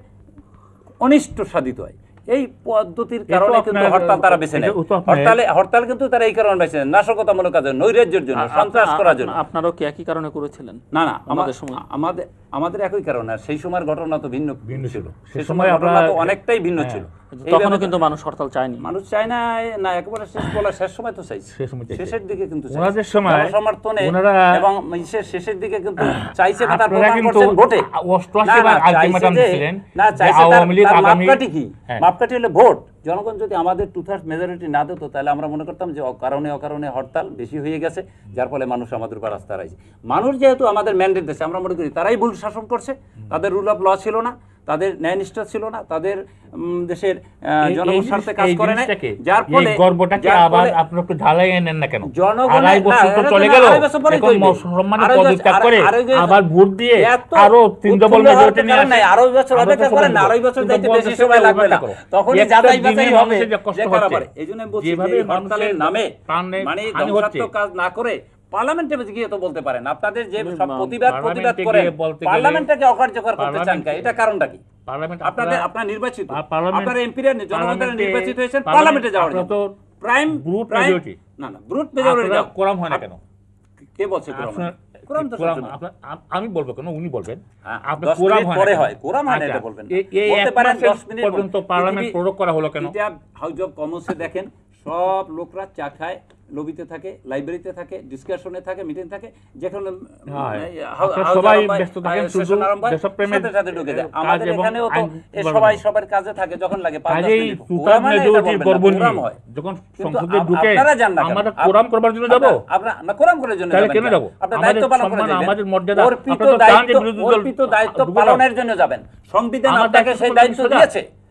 অনিষ্ট সাধিত হয়। এই পদ্ধতির কারণে কিন্তু আপনার- হরতাল তারা বেছে নেয়। এটা তো আপনার- হরতালে হরতাল কিন্তু তারা এই কারণে বেছে নেয়, নাশকতামূলক কাজে, নৈরাজ্যের জন্য, সন্ত্রাস করার জন্য। আপনারাও কি একই কারণে করেছিলেন? না না, আমাদের আমাদের সময়। আমাদের আমাদের একই কারণ। আর সেই সময়ের ঘটনা তো ভিন্ন ভিন্ন ছিল। সেই সে সময় সময় ঘটনা আমরা- তো অনেকটাই ভিন্ন হ্যাঁ। ছিল। কিন্তু তখনও কিন্তু মানুষ হরতাল চায়নি। মানুষ চায় না, না একেবারে শেষ বলা, শেষ সময় তো চাইছে, শেষ সময় চাইছে। শেষের দিকে কিন্তু চাইছে। ওনাদের সময় জনসমর্থনে ওনারা- এবং ইসের শেষের দিকে কিন্তু চাইছে না, তার আপনারা প্রমাণ কিন্তু করছেন ভোটে। অষ্টআশি না, না, বার চাইছে আলটিমেটাম যে- দিছিলেন না, যে চাইছে তার- আওয়ামী লীগ তার আগামী- মাপকাঠি কি? হ্যাঁ। মাপকাঠি হলো ভোট। জনগণ যদি আমাদের টু থার্ড মেজরিটি না দিত, তাহলে আমরা মনে করতাম যে অকারণে অকারণে হরতাল বেশি হয়ে গেছে, যার ফলে মানুষ আমাদের উপর আস্থা রাখছে। মানুষ যেহেতু আমাদের ম্যান্ডেট দিয়েছে, আমরা মনে করি তারাই ভুল শাসন করছে, তাদের রুল অফ ল ছিল না, তাদের ন্যায়নিষ্ঠা ছিল না, তাদের উম, দেশের আহ, এই- জনগণ এই স্বার্থে জিনিস- কাজ এই করে না, জিনিসটাকে, যার এই ফলে গর্বটাকে যার আবার ফলে- আপনি একটু ঢালাই নেন না কেন? জনগণের- আড়াই বছর না, তো এটা চলে না, গেল, আড়াই বছর পরেই এখন তৈরি। সম্মানিত আড়াই বছর- পদত্যাগ করে আড়াই বছর- আবার ভোট দিয়ে এত আরো তিন ডবল উৎফুল্ল হওয়ার মেজরিটি নিয়ে কারণ নাই, আসে। আড়াই বছর আমরা তো অপেক্ষা করেন না, বলবো। আড়াই বছর কিন্তু যাইতে বলতে বেশি চাই সময় লাগবে না, করো। তখনই একটা যাচাই দিনে বাছাই হবে মানুষের যে কষ্ট যে কারা হচ্ছে, পারে। এই জন্য আমি বলছি যেভাবে যে হরতালের মানুষের নামে প্রাণে মানে হানি ধ্বংসাত্মক হচ্ছে। কাজ না করে পার্লামেন্টে গিয়ে তো বলতে পারেন। আপনাদের যে সব মা- প্রতিবাদ প্রতিবাদ পার্লামেন্টে করেন, গিয়ে বলতে গেলে- পার্লামেন্টটাকে অকার্যকর করতে চান পার্লামেন্টে- কেন? এটা কারণটা কি? পার্লামেন্ট আপনাদের আপনারা- আপনার নির্বাচিত, পা- পার্লামেন্ট- আপনার এমপিরা জনগণ দ্বারা পার্লামেন্টে- নির্বাচিত হয়েছেন পার্লামেন্ট- পার্লামেন্টে যাওয়ার আপনারা জন্য। তো প্রাইম ব্রুট প্রাইম মেজরিটি। না না ব্রুট মেজরিটি আপনারা দাও। কোরাম হয় না কেন? কে বলছে কোরাম? আপনার- কোরাম তো কোরাম- সবসময়। আপনার- আম- আমি বলবো কেন, উনি বলবেন। হ্যাঁ, আপনার দশ কোরাম মিনিট হয় না পরে কেন? হয়, কোরাম হয় না, আচ্ছা, এটা বলবেন না। এই- এই বলতে এক পারেন মাসের দশ মিনিট পর্যন্ত পরে। পার্লামেন্ট পৃথিবী- প্রয়োগ করা হলো কেন? এটা হাউস অফ কমন্সে দেখেন, সব লোকরা চা খায়, লবিতে থাকে, লাইব্রেরিতে থাকে, ডিসকাশনে থাকে, মিটিং থাকে, যেখানে হ্যাঁ, এই হাউ- আপনারা হাউস সবাই আরম্ভ হয়, ব্যস্ত থাকেন, আহ, শুধু সেশন আরম্ভ হয়, দেশপ্রেমের সাথে সাথে ঢুকে যায়। কাজ আমাদের এবং এখানেও তো আইন এ বলবেন সবাই না। সবার কাজে থাকে, যখন লাগে পাঁচ দশ কাজেই মিনিট। টু কোরাম হয় না, এটা মেজরিটির বলবেন না, গর্ব কোরাম নিয়ে হয়। যখন কিন্তু সংসদে আপ- ঢুকে আপনারা যান না কেন? আমরা আপ- কোরাম করবার জন্য যাব? আপনারা- আপনারা না কোরাম করার জন্য তাহলে যাবেন কেন কেন? যাবো? আপনার আমাদের দায়িত্ব পালন করে সম্মান, যাবেন। আমাদের মর্যাদা, অর্পিত আপনারা তো চান যে দায়িত্ব বিরোধী দল অর্পিত দায়িত্ব ঢুকে যাও। পালনের জন্য যাবেন। সংবিধান আমার আপনাকে দায়িত্ব সেই তো দায়িত্ব সোজা। দিয়েছে।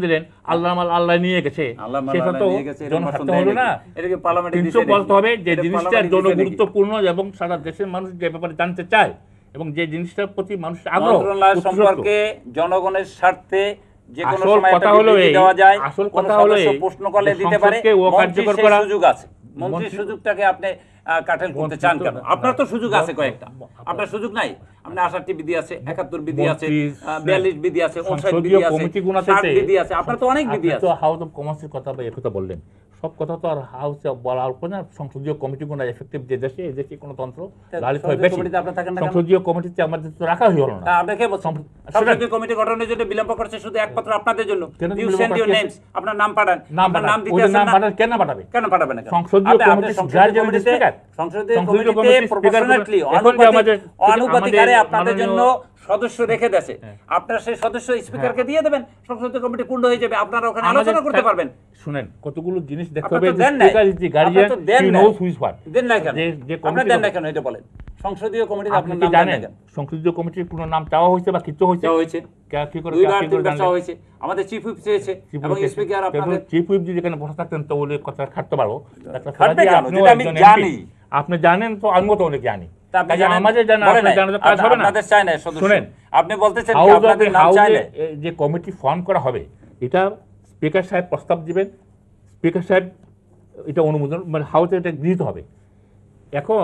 দিলেন আল্লাহ মাল আল্লাহ নিয়ে গেছে, আল্লাহ মাল সেটা আল্লাহ তো নিয়ে গেছে, এরকম জনস্বার্থ ভাষণ দেয় হলো না। নাকি? এটা কি পার্লামেন্টে কিন্তু দিছে নাকি? বলতে হবে যে এটা জিনিসটা পার্লামেন্টে দিছে নাকি? জনগুরুত্বপূর্ণ এবং সারা দেশের মানুষ যে ব্যাপারে জানতে চায় এবং যে জিনিসটার প্রতি মানুষের আগ্রহ মন্ত্রণালয় উৎসুক। সম্পর্কে জনগণের স্বার্থে যে কোনো আসল সময় কথা একটা হলো বিবৃতি এই, দেওয়া যায়, আসল কোনো কথা হলো সদস্য এই, প্রশ্ন করলে যে দিতে পারে, সংসদকে ও মন্ত্রীর কার্যকর সেই করা- সুযোগ আছে। মন্ত্রীর মন্ত্রী- সুযোগটাকে আপনি আহ, কাটেল করতে মন্ত্রী চান তো- কেন? আপনার তো সুযোগ আছে মন্ত্রী- কয়েকটা, আপনার সুযোগ নাই? আপনি আষাঢ়টি বিধি আছে, একাত্তর বিধি আছে, মন্ত্রী- বিয়াল্লিশ বিধি আছে, উনষাট সংসদীয় বিধি আছে, কমিটিগুলোতে ষাট বিধি আছে, আপনার তো অনেক বিধি আপনি আছে। তো হাউস অফ কমার্সের কথা বা এ কথা বললেন, সব কথা তো আর হাউসে বলা অল্প না। সংসদীয় কমিটিগুলো এফেক্টিভ যে দেশে, এই দেশে কোনো তন্ত্র লালিত হয় সংসদীয় বেশি। কমিটিতে আপনি থাকেন না কেন? সংসদীয় কমিটিতে আমাদের তো রাখা হলো না। তা আপনি কে বলছেন? সম- সংসদীয় কমিটি গঠনের জন্য বিলম্ব করছে শুধু একমাত্র আপনাদের জন্য। কেন You বিলম্ব send your করছে? names, আপনার নাম পাঠান, নাম আপনার নাম পাঠাবে, দিতে ওদের আছেন নাম না? পাঠাবে, কেন পাঠাবে? কেন পাঠাবে না কেন? সংসদীয় আপনি- আপনি কমিটির সংসদীয় guardian কমিটিতে- speaker। সংসদীয় সংসদীয় কমিটিতে কমিটির speaker proportionately, এখন যে আনুপাতিক- আমাদের- আনুপাতিক হারে আমাদের আপনাদের জন্য মাননীয়- সদস্য রেখে দেছে, আপনারা সেই সদস্য স্পিকারকে দিয়ে দেবেন, সংসদীয় কমিটি পূর্ণ হয়ে যাবে, আপনারা ওখানে আমাদের আলোচনা করতে পারবেন। শুনেন, কতগুলো জিনিস দেখতে আপনারা হবে। তো দেন নাই। স্পিকার ইজ দি আপনারা গার্ডিয়ান, তো দেন হি নাই। Nose who's what. দেন নাই কেন? যে- যে আপনারা কমিটি দেন নাই কেন এটা বলেন? সংসদীয় কমিটিতে আপনি আপনার কি নাম দেন নাই জানেন কেন? সংসদীয় কমিটির কোনো নাম চাওয়া হয়েছে বা কিছু হয়েছে? দেওয়া হয়েছে, কে- কি করে দুইবার কি করে তিনবার চাওয়া জানলেন? হয়েছে, আমাদের চিফ হুইপ চেয়েছে এবং স্পিকার আপনাদের চিফ হুইপ যদি এখানে বসে থাকতেন তো ওদের কথা খাটতে পারো। ডাক্তার খাটবে ফরাজি, কেন? আপনিও যেটা আমি একজন জানি। এমপি। আপনি জানেন তো, আমিও তো অনেক জানি। তা আপনি কাজে জানেন, আমাদের জানা বলে আপনার নাই, জানা তো কাজ আপনা- হবে না। আপনাদের চাই না সদস্য। শুনেন, আপনি বলতেছেন কি হাউস অফ আপনাদের নাম চাই হাউসে না? যে কমিটি ফর্ম করা হবে, এটা স্পিকার সাহেব প্রস্তাব দিবেন, স্পিকার সাহেব এটা অনুমোদন, মানে হাউসে এটা গৃহীত হবে। এখন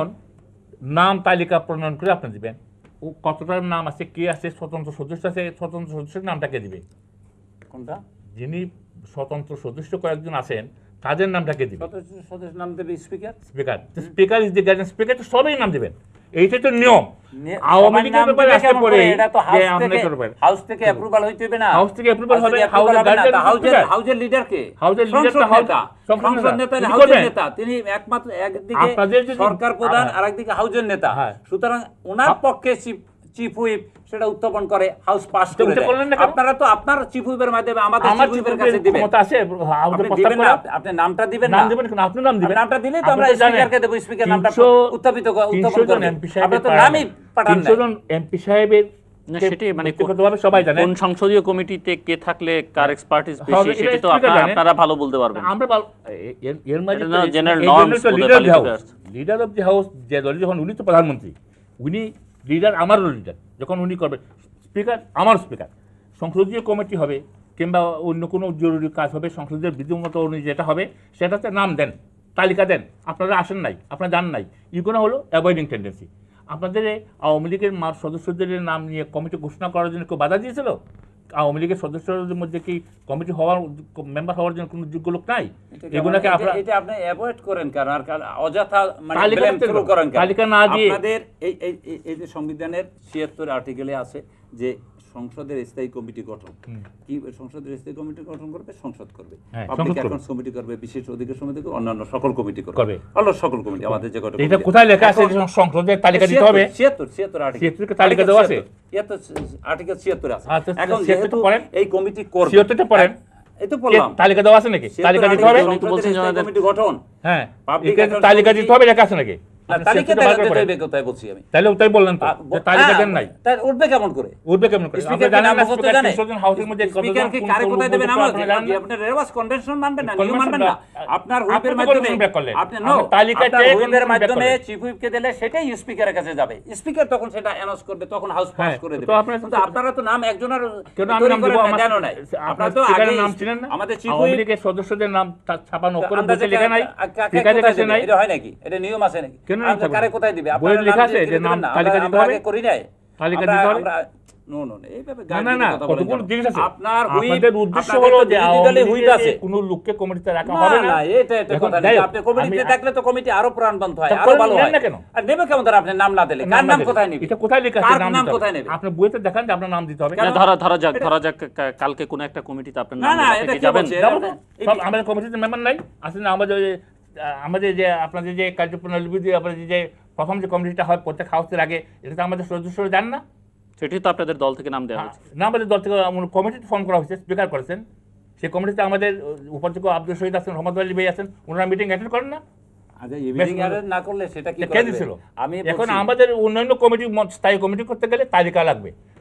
নাম তালিকা প্রণয়ন করে আপনি দিবেন, ও কতটার নাম আছে, কে আছে, স্বতন্ত্র সদস্য আছে, স্বতন্ত্র সদস্যের নামটা কে দিবে? কোনটা? যিনি স্বতন্ত্র সদস্য কয়েকজন আছেন তাদের নামটা কে দিবে? সদস্য সদস্য নাম দেবে speaker. Speaker speaker is the guardian, speaker তো সবাই নাম দিবেন, এইটাই তো নিয়ম। নে- আওয়ামী সবার লীগের নাম ব্যাপারে দিবে আসতে কেমন পরে করে? এটা তো যে হাউস আপনি থেকে- করবেন। হাউস থেকে অ্যাপ্রুভাল হইতে হবে না? হাউস থেকে approval হবে, approval হাউসের হবে না। guardian তা হাউসের speaker। হাউসের লিডার কে? হাউসের leader সংসদ তো হাউস- নেতা। সংসদ সংসদ নেতা। নেতা হলে তিনি হাউসের করবেন। নেতা, তিনি একমাত্র একদিকে আপনাদের যদি- সরকার প্রধান হ্যাঁ। আর একদিকে হাউসের নেতা। হ্যাঁ। সুতরাং ওনার পক্ষে চিফ চিফ হুইপ সেটা উত্থাপন করে, হাউস পাস তো করে ওটা দেয়। করলেন না কেন? আপনারা তো আপনার চিফ হুইপের মাধ্যমে আমাদের আমার চিফ হুইপের কাছে দিবেন। ক্ষমতা আছে হাউসে আপনি প্রস্তাব দিবেন না, করা। আপনি- আপনি নামটা দিবেন নাম না। দিবেন কেন? আপনি নাম দিবেন। আপনি নামটা দিলেই তো আমরা আপনি তো জানেন, স্পিকারকে দেব, স্পিকার নামটা তিনশো- উত্থাপিত ক- উত্থাপন তিনশো জন করবে। এমপি সাহেবের আপনারা তো পাঠানো। নামই পাঠান তিনশো না। জন এমপি সাহেবের না, কে- সেটি মানে কোন- ব্যক্তিগতভাবে সবাই জানেন। কোন সংসদীয় কমিটিতে কে থাকলে কার এক্সপার্টিস হবে, বেশি এটা সেটি তো speaker আপনারা জানেন। আপনারা ভালো বলতে পারবেন। আমরা বল- এ- এর- এর মাঝে এটা না তো- general এই জন্যই norms তো বোধহয় leader of the qualified house, leader of the house যে দলের যখন উনি তো প্রধানমন্ত্রী, উনি লিডার, আমারও লিডার, যখন উনি করবেন স্পিকার, আমার স্পিকার। সংসদীয় কমিটি হবে কিংবা অন্য কোনো জরুরি কাজ হবে, সংসদের বিধিমত অনুযায়ী যেটা হবে সেটাতে নাম দেন, তালিকা দেন। আপনারা আসেন নাই, আপনারা জান নাই, ইগুলো হলো অ্যাভয়েডিং টেন্ডেন্সি। আপনাদের এই আওয়ামী লীগের মা সদস্যদের নাম নিয়ে কমিটি ঘোষণা করার জন্য কেউ বাধা দিয়েছিল? আওয়ামী লীগের সদস্যদের মধ্যে কি কমিটি হওয়ার মেম্বার হওয়ার জন্য কোনো যোগ্য লোক নাই? এগুলোকে আপনারা এটা আপনি অ্যাভয়েড করেন কারণ আর কারণ অযথা মানে তালিকা blame দিতে throw হবে। করেন কেন? তালিকা না দিয়ে- আপনাদের এই এই- এই- এই যে সংবিধানের ছিয়াত্তর আর্টিকেলে আছে যে সংসদের স্থায়ী কমিটি গঠন, কি সংসদের স্থায়ী কমিটি গঠন করবে? সংসদ করবে, হ্যাঁ, পাবলিক সংসদ করবে। অ্যাকাউন্টস কমিটি করবে, বিশেষ অধিকার সমিতি করবে, অন্যান্য সকল কমিটি করবে, করবে। অন্য সকল কমিটি আমাদের যে কটা এটা committee- কোথায় লেখা আছে? এখন- যে সংসদের তালিকা দিতে হবে। ছিয়াত্তর ছিয়াত্তর আর্টিকেল ছিয়াত্তর কে তালিকা দেওয়া আছে? আর্টিকেল ছিয়াত্তর আছে। আচ্ছা, এখন ছিয়াত্তরটা যেহেতু পড়েন। এই কমিটি করবে, ছিয়াত্তরটা পড়েন। এই তো বললাম তালিকা দেওয়া আছে নাকি? তালিকা দিতে হবে। উনি তো বলছেন যে আমাদের- কমিটি গঠন হ্যাঁ, Public এখানে account তালিকা committee- দিতে হবে, লেখা আছে নাকি? না, আপনি তালিকা ছিয়াত্তরটা বার দেখাতে করে হইবে পড়েন। কোথায় বলছি আমি। তাহলে ওটাই বললেন তো, যে তালিকা দেন নাই। তাই উঠবে কেমন করে? উঠবে কেমন করে? স্পিকার আপনি কি জানেন নাম না মুখস্থ স্পিকার জানে? তিনশো জন হাউসের মধ্যে কতজন স্পিকার কি কোন কারে কোন কোথায় লোক দেবেন বলতে আমরা আপনারা জানেন না? আপনার রেওয়াজ কনভেনশন মানবেন না, নিয়ম Convention মানবেন না। বা- আপনার আপনি হুইপের তো মাধ্যমে convention back করলেন। আপনি আপনি নো তালিকায় আপনার চেয়ে হুইপের convention back মাধ্যমে করলেন। চিফ হুইপকে দিলে সেটাই স্পিকারের কাছে যাবে, স্পিকার তখন সেটা অ্যানাউন্স করবে, তখন হাউস পাস হ্যাঁ, করে তো দেবে। আপনারা- কিন্তু আপনারা তো নাম একজনের কেন আমি তৈরি নাম করেন দেবো? না, আমার কেন নাই? আপনার আপনারা তো স্পিকারের আগে নাম ছিলেন না? আমাদের চিফ আওয়ামী হুইপ লীগের সদস্যদের নাম তা- ছাপানো অক্ষরে আন্দাজে বইতে লেখা নাই, কাকে স্পিকারের কোথায় কাছে দিবে? নাই। এটা হয় নাকি? এটা নিয়ম আছে নাকি? কেন নিয়ম আমরা থাকবে কারে না? কোথায় দিবে? বইয়ে আপনারা লেখা নাম আছে দিয়ে যে দিবেন নাম না? তালিকা আমরা- দিতে আমরা হবে। আগে করি নাই। তালিকা আমরা- দিতে হবে। আমরা- নো নো নো, এইভাবে না না গাইড না, কথা বলেন কতগুলো কেন? জিনিস আছে। আপনার হুইপ আপনাদের উদ্দেশ্য আপনাদের হলো তো যে বিরোধী আওয়ামী দলে হুইপ লীগের আছে। কোনো লোককে কমিটিতে রাখা না হবে না। না, এটা এটা এখন কথা যাই না। হোক, আপনি কমিটিতে আমি- থাকলে তো কমিটি আরো প্রাণবন্ত হয়, তা আরো করেন ভালো নেন হয়। না কেন? আর নেবে কেমন ধর আপনি নাম না দিলে? কার নাম কোথায় নেবে? এটা কোথায় লেখা আছে? কার নাম নাম দিতে হবে। কোথায় নেবে? আপনি বইতে দেখান যে আপনার নাম দিতে হবে। না, ধরা ধরা যাক ধরা যাক কা- কালকে কোন একটা কমিটিতে আপনার না নাম না, দেওয়া, এটা আপনি কি কে যাবেন? বলছে? যাবো তো। এই- সব আমাদের কমিটিতে মেম্বার নাই, আসলে আমাদের ওই, আহ, আমাদের যে আপনাদের যে কার্যপ্রণালী দিয়ে আপনাদের যে প্রথম যে কমিটিটা হয় প্রত্যেক হাউসের আগে, এটা তো আমাদের সদস্যরা জান না। সেটি তো আপনাদের দল থেকে নাম দেওয়া হয়েছে। না, আমাদের দল থেকে কমিটি ফর্ম করা হয়েছে, স্পিকার করেছেন। সেই কমিটিতে আমাদের উপাধ্যক্ষ আব্দুল শহীদ আছেন, রহমত আলী ভাই আছেন, ওনারা মিটিং অ্যাটেন্ড করেন না? আচ্ছা, ইভিনিং অ্যারেঞ্জ না করলে সেটা কি কে করা দিছিল? যাবে? আমি এখন বলছি- আমাদের অন্যান্য কমিটি, স্থায়ী কমিটি করতে গেলে তালিকা লাগবে,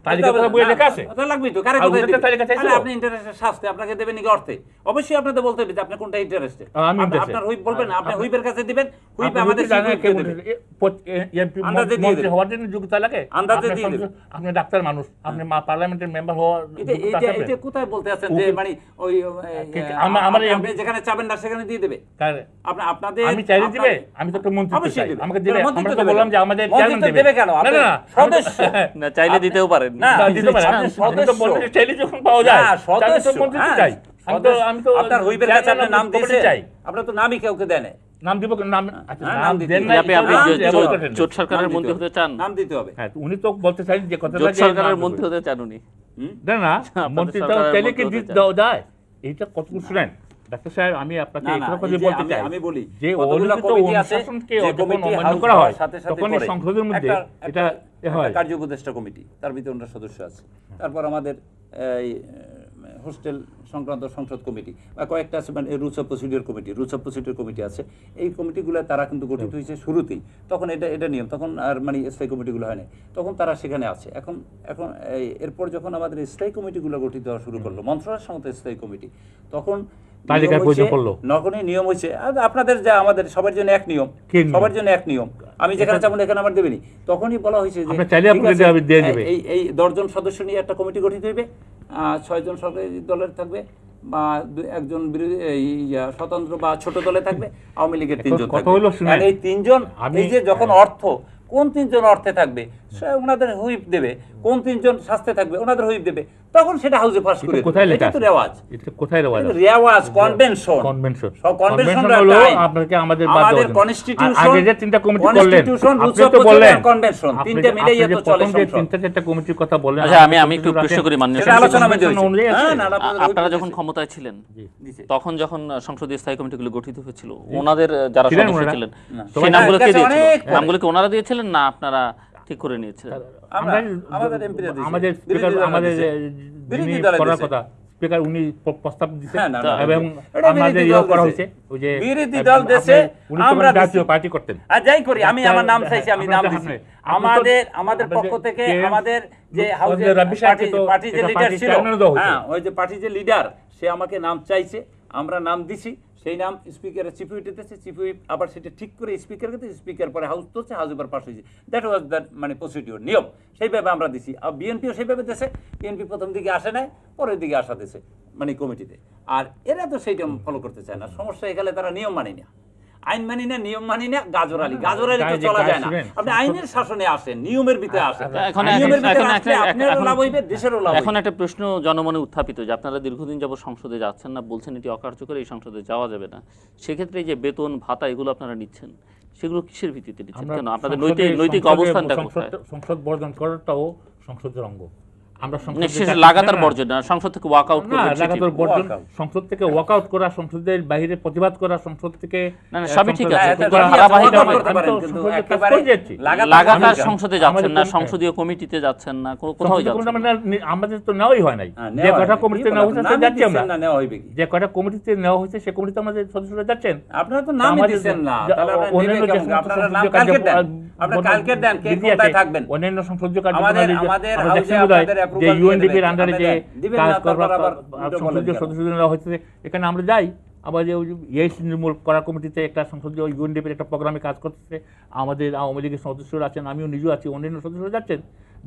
তালিকা তো বইয়ে লেখা আছে। ওটা লাগবেই তো, কারে আর কোথায় ওদের দিবেন? তালিকা চাইছিল? আরে আপনি ইন্টারেস্টের শাস্তি আপনাকে দেবেন নাকি অর্থে? অবশ্যই আপনাদের বলতে হবে যে আপনি কোনটা ইন্টারেস্টে। আমি interested। আপনার হুইপ বলবেন, আপনি আপনি- হুইপের কাছে দিবেন, হুইপ আপনি আমাদের যদি জানেন সিকিউরিটি কেমন দেবে। এ, পো- এ- এমপি আন্দাজে দিয়ে মন্ত্রী দেবে। হওয়ার জন্য যোগ্যতা লাগে। আন্দাজে আপনার দিয়ে দেবে। সংসদ- আপনি ডাক্তার মানুষ, আপনি মা পার্লামেন্টের মেম্বার হওয়ার এটা যোগ্যতা এটা আছে এটা আপনার? কোথায় বলতে আছেন যে উকিল- মানে ওই কে- কে- আমা- আমার এই- আপনি যেখানে চাবেন না সেখানে দিয়ে দেবে। কার- আপনি আপনাদের আমি চাইলে দিবে? আপনার- আমি তো একটা মন্ত্রিত্ব অবশ্যই চাই, দেবে। আমাকে দিবে। মন্ত্রিত্ব আমরা তো দেবে বললাম কেন? যে আমাদের মন্ত্রিত্ব চেয়ারম্যান দেবে কেন? না, আপনি না, না, সদস্য। না চাইলে দিতেও পারেন। না, না, দিতে পারে। আপনি আমি তো সদস্য। বলতে যে চাইলে যখন পাওয়া যায়, না, তাহলে তো সদস্য, মন্ত্রিত্ব হ্যাঁ, চাই। আমি তো আমি তো আপনার হুইপের কাছে চেয়ারম্যান আপনি নাম কমিটি দিয়েছেন, চাই। আপনার তো নামই কাউকে দেন নাই। নাম দিব নাম আচ্ছা হ্যাঁ, নাম নাম দিতে দেন হবে। না, আপনি এটা আপনি নাম জোট- দেওয়া জোট- করেন না। জোট সরকারের নাম মন্ত্রী দিতে হতে চান? নাম দিতে হবে। হ্যাঁ, তো উনি তো বলতে চাই যে কথাটা জোট যে সরকারের নাম মন্ত্রী দেবেন। হতে চান উনি? হুম? না না আপনাদের মন্ত্রীটা সরকারের চাইলে কি মন্ত্রী দিতে হতে চান? দেওয়া যায়? এইটা কতটুকু শুনেন ডাক্তার সাহেব, আমি আপনাকে না, এই না, কথা এই যে বলতে আমি- চাই আমি বলি, যে কতগুলো অলিখিত কমিটি আছে, অনুশাসনকে যে যখন কমিটি অমান্য হাউস করা হয় সাথে সাথে তখন এই করে। সংসদের মধ্যে একটা- এটা একটা- হয়। একটা কার্য উপদেষ্টা কমিটি, তার ভিতরে ওনারা সদস্য আছে। তারপর আমাদের এই হোস্টেল সংক্রান্ত সংসদ কমিটি বা কয়েকটা আছে, মানে rules of procedure committee, rules of procedure committee আছে। এই কমিটিগুলো তারা কিন্তু গঠিত হয়েছে শুরুতেই, তখন এটা এটা নিয়ম, তখন আর মানে স্থায়ী কমিটিগুলো হয় নাই, তখন তারা সেখানে আছে। এখন এখন এই এরপর যখন আমাদের স্থায়ী কমিটিগুলো গঠিত হওয়া শুরু করলো, মন্ত্রণালয়ের সমস্ত স্থায়ী কমিটি, তখন তালিকায় নিয়ম প্রয়োজন হয়েছে- পড়লো। নখনই নিয়ম হয়েছে আর আপনাদের যা আমাদের সবার জন্য এক নিয়ম, কি নিয়ম? সবার জন্য এক নিয়ম, আমি যেখানে চাবো না এখানে আমার দেবেনি। তখনই বলা হয়েছে যে আপনার চাইলে ঠিক আপনাকে আছে, দেওয়া- দিয়ে দেবে। এই এই দশজন সদস্য নিয়ে একটা কমিটি গঠিত হইবে, আহ, ছয়জন সরকারি দলের থাকবে বা দু- একজন বিরোধী এই, ইয়া, স্বতন্ত্র বা ছোট দলে থাকবে, আওয়ামী লীগের তিনজন কথা থাকবে। হলো শুনেন। আর এই তিনজন আমি- এই যে যখন অর্থ, কোন তিনজন অর্থে থাকবে সে ওনাদের হুইপ দেবে, কোন তিনজন স্বাস্থ্যে থাকবে ওনাদের হুইপ দেবে, তখন সেটা হাউসে পাস করে এটা কোথায় দেবে। লেখা এটা তো আছে? রেওয়াজ, এটা কোথায় রেওয়াজ আছে? রেওয়াজ, কনভেনশন, কনভেনশন সব কনভেনশন হলো আইন। আপনাকে আমাদের বাদ আমাদের দেওয়া জন্য। কনস্টিটিউশন, আর আগে যে তিনটা কমিটি করলেন কনস্টিটিউশন, রুলস আপনি অফ তো বললেন প্রসিডিওর, কনভেনশন, আপনি তিনটা যে- মিলেই আপনি তো যে চলে প্রথম যে সংসদ। তিনটা চারটা কমিটির কথা বললেন আচ্ছা, আমি আমি একটু প্রশ্ন করি মাননীয় সেটা সদস্য। আলোচনা মধ্যে হয়েছে। অনুযায়ী আছে? হ্যাঁ, না, না, আ- আপনাদের আপনারা হুইপ যখন দিছে। ক্ষমতায় ছিলেন দিছে। তখন যখন সংসদীয় স্থায়ী কমিটিগুলো গঠিত হয়েছিল, ওনাদের যারা ছিলেন সদস্য ওনারা? ছিলেন না। সেই সবাই- নামগুলো কে কাছে দিয়েছিল? অনেক পরে। নামগুলো কি ওনারা দিয়েছিলেন না আপনারা ঠিক করে নিয়েছিলেন? আমরা- আমরা- আমাদের এমপিরা দিছে। আমাদের বিরোধী স্পিকার দলরা আমাদের দিছে। যিনি বিরোধী দলে করার দিছে। কথা স্পিকার উনি প্র- প্রস্তাব দিচ্ছেন হ্যাঁ, না, না, এবং এটা বিরোধী আমাদের দল ইয়ে করা দিছে। হয়েছে ওই যে বিরোধী দল আপনি- দেশে, উনি তখন আমরা জাতীয় দিছি। পার্টি করতেন। আর যাই করি, আমি ডাক্তার- আমার নাম চাইছি, আমি আপনার নাম যে দিছি। আপনি- আপনি তো- আমাদের আমাদের আপনার পক্ষ যে থেকে কে এম আমাদের যে লুৎফর হাউসে রাব্বি সাহেবকে পার্টি তো পার্টি যে এটা লিডার পার্টির ছিল, চেয়ারম্যানও দেওয়া হয়েছে। হ্যাঁ, ওই যে পার্টি যে লিডার, সে আমাকে নাম চাইছে, আমরা নাম দিছি, সেই নাম স্পিকারের চিফ হুইপ দিতেছে, চিফ হুইপ আবার সেটা ঠিক করে স্পিকার কে দিয়েছে, স্পিকার পরে হাউস তুলছে, হাউস এবার পাস হয়েছে। দ্যাট ওয়াজ দ্যাট মানে প্রসিডিওর নিয়ম, সেইভাবে আমরা দিছি। আর বিএনপিও সেইভাবে দিয়েছে, বিএনপি প্রথম দিকে আসে নাই, পরের দিকে আসা দিয়েছে মানে কমিটিতে। আর এরা তো সেইটা ফলো করতে চায় না, সমস্যা এখানে তারা নিয়ম মানি না, আইন মানি না, নিয়ম মানি না, গাজর আলী গাজর আলী তো গায়ে যে চলা গায়ে যায় না। শুনেন, আপনি আইনের শাসনে আসেন, নিয়মের ভিতরে আসেন, এখন নিয়মের ভিতরে এখন আসলে এখন- আপনারও এখন- লাভ হইবে, দেশেরও লাভ এখন হইবে। একটা প্রশ্ন জনমনে উত্থাপিত যে আপনারা দীর্ঘদিন যাবত সংসদে যাচ্ছেন না, বলছেন এটি অকার্যকর, এই সংসদে যাওয়া যাবে না। সেক্ষেত্রে এই যে বেতন ভাতা এগুলো আপনারা নিচ্ছেন, সেগুলো কিসের ভিত্তিতে নিচ্ছেন? আমরা কেন আপনাদের সংসদে- নৈতিক নৈতিক সংসদে- অবস্থানটা সংসদ- কোথায়? সংসদ বর্জন করাটাও সংসদের অঙ্গ। আমরা সংসদে না, শেষে যাচ্ছি- লাগাতার না, না, বর্জন না, সংসদ থেকে ওয়াক আউট না, করবেন সেটি। লাগাতার বর্জন, Walkout। সংসদ থেকে ওয়াকআউট করা, সংসদের বাইরে প্রতিবাদ করা, সংসদ থেকে না, না, সবই ঠিক আছে, হ্যাঁ, কিন্তু এটা ধারাবাহিক walkout আমি- করতে আমি পারেন, তো কিন্তু সংসদে কাজ একেবারে করে যাচ্ছি। লাগাতার লাগাতার আমি- সংসদে যাচ্ছেন আমাদের না, কোন- সংসদীয় কমিটিতে যাচ্ছেন না, কো- কোথাও সংসদীয় যাচ্ছেন কমিটি না। আমরা- আমাদের তো নেওয়াই হয় নাই। হ্যাঁ, যে নেওয়া কটা হয়নি। কমিটিতে কি নেওয়া বলেন? হয়েছে নামই যাচ্ছি আমরা। দিচ্ছেন না, নেওয়া হইবে কি? যে কটা কমিটিতে নেওয়া হয়েছে সে কমিটিতে আমাদের সদস্যরা যাচ্ছেন। আপনারা তো নামই আমাদের দিচ্ছেন না, যা- তাহলে আপনারা অন্যান্য নেবে যে কেমন? সমস্ত আপনারা নাম সংসদীয় কালকে দেন, কার্য- আপনারা কালকে দেন, কে বিধি কোথায় আছে, থাকবেন। অন্যান্য সংসদীয় আমাদের- কার্যপ্রণালী যে- আমাদের আমরা হাউসে দেখছি বোধহয় আপনাদের যে approval দিয়ে ইউএনডিপির দেবে। আন্ডারে যে আপনাদের দিবেন কাজ না, তারপর করবার আবার উল্টো বলেন সংসদীয় কেন? সদস্য নেওয়া হয়েছে, এখানে আমরা যাই। আবার যে এই নির্মূল করা কমিটিতে একটা সংসদীয় ইউএনডিপির একটা প্রোগ্রামে কাজ করতেছে, আমাদের আওয়ামী লীগের সদস্যরা আছেন, আমিও নিজেও আছি, অন্যান্য সদস্যরা যাচ্ছেন।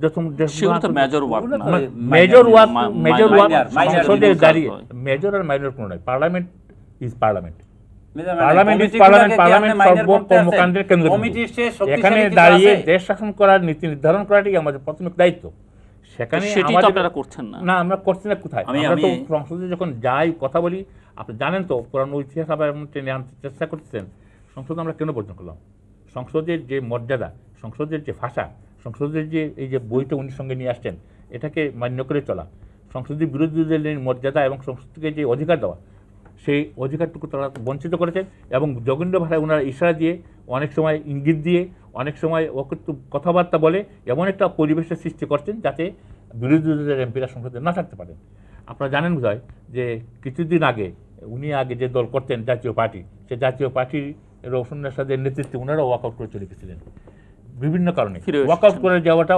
সেগুলো তো মেজর ওয়ার্ক না। মেজর ওয়ার্ক মা- মেজর মাইনর- ওয়ার্ক মাইনর সংসদে জিনিস দাঁড়িয়ে হয়। মেজর আর মাইনর কোনো নয়। Parliament is parliament. মানে পার্লামেন্ট ইজ কমিটিগুলোকে পার্লামেন্ট, কি পার্লামেন্ট আপনি মাইনের সর্ব করতে আছেন? কর্মকাণ্ডের কেন্দ্র। কমিটির সে শক্তিশালী এখানে কিছু দাঁড়িয়ে আছে? দেশ শাসন করার নীতি নির্ধারণ করাটাই আমাদের প্রাথমিক দায়িত্ব। সেখানে সেটি তো আমাদের- আপনারা করছেন না। না, আমরা করছি না কোথায়? আমি- আমরা তো আমি- সংসদে যখন যাই কথা বলি, আপনি জানেন তো পুরানো ইতিহাস আবার এমন টেনে আনতে চেষ্টা করতেছেন। সংসদ আমরা কেন বর্জন করলাম? সংসদের যে মর্যাদা, সংসদের যে ভাষা, সংসদের যে এই যে বইটা উনি সঙ্গে নিয়ে আসছেন, এটাকে মান্য করে চলা, সংসদীয় বিরোধীদের মর্যাদা এবং সংসদকে যে অধিকার দেওয়া, সেই অধিকারটুকু তারা বঞ্চিত করেছেন। এবং যোগেন্দ্র ভাষায় ওনারা ইশারা দিয়ে, অনেক সময় ইঙ্গিত দিয়ে, অনেক সময় অকটু কথাবার্তা বলে এমন একটা পরিবেশের সৃষ্টি করছেন যাতে বিরোধী দলের এমপিরা সংসদে না থাকতে পারেন। আপনারা জানেন বোধহয় যে কিছুদিন আগে উনি আগে যে দল করতেন জাতীয় পার্টি, সে জাতীয় পার্টির রওশন এরশাদের নেতৃত্বে ওনারা ওয়াকআউট করে চলে গেছিলেন বিভিন্ন কারণে। ফিরে এসেছেন। ওয়াকআউট করে যাওয়াটাও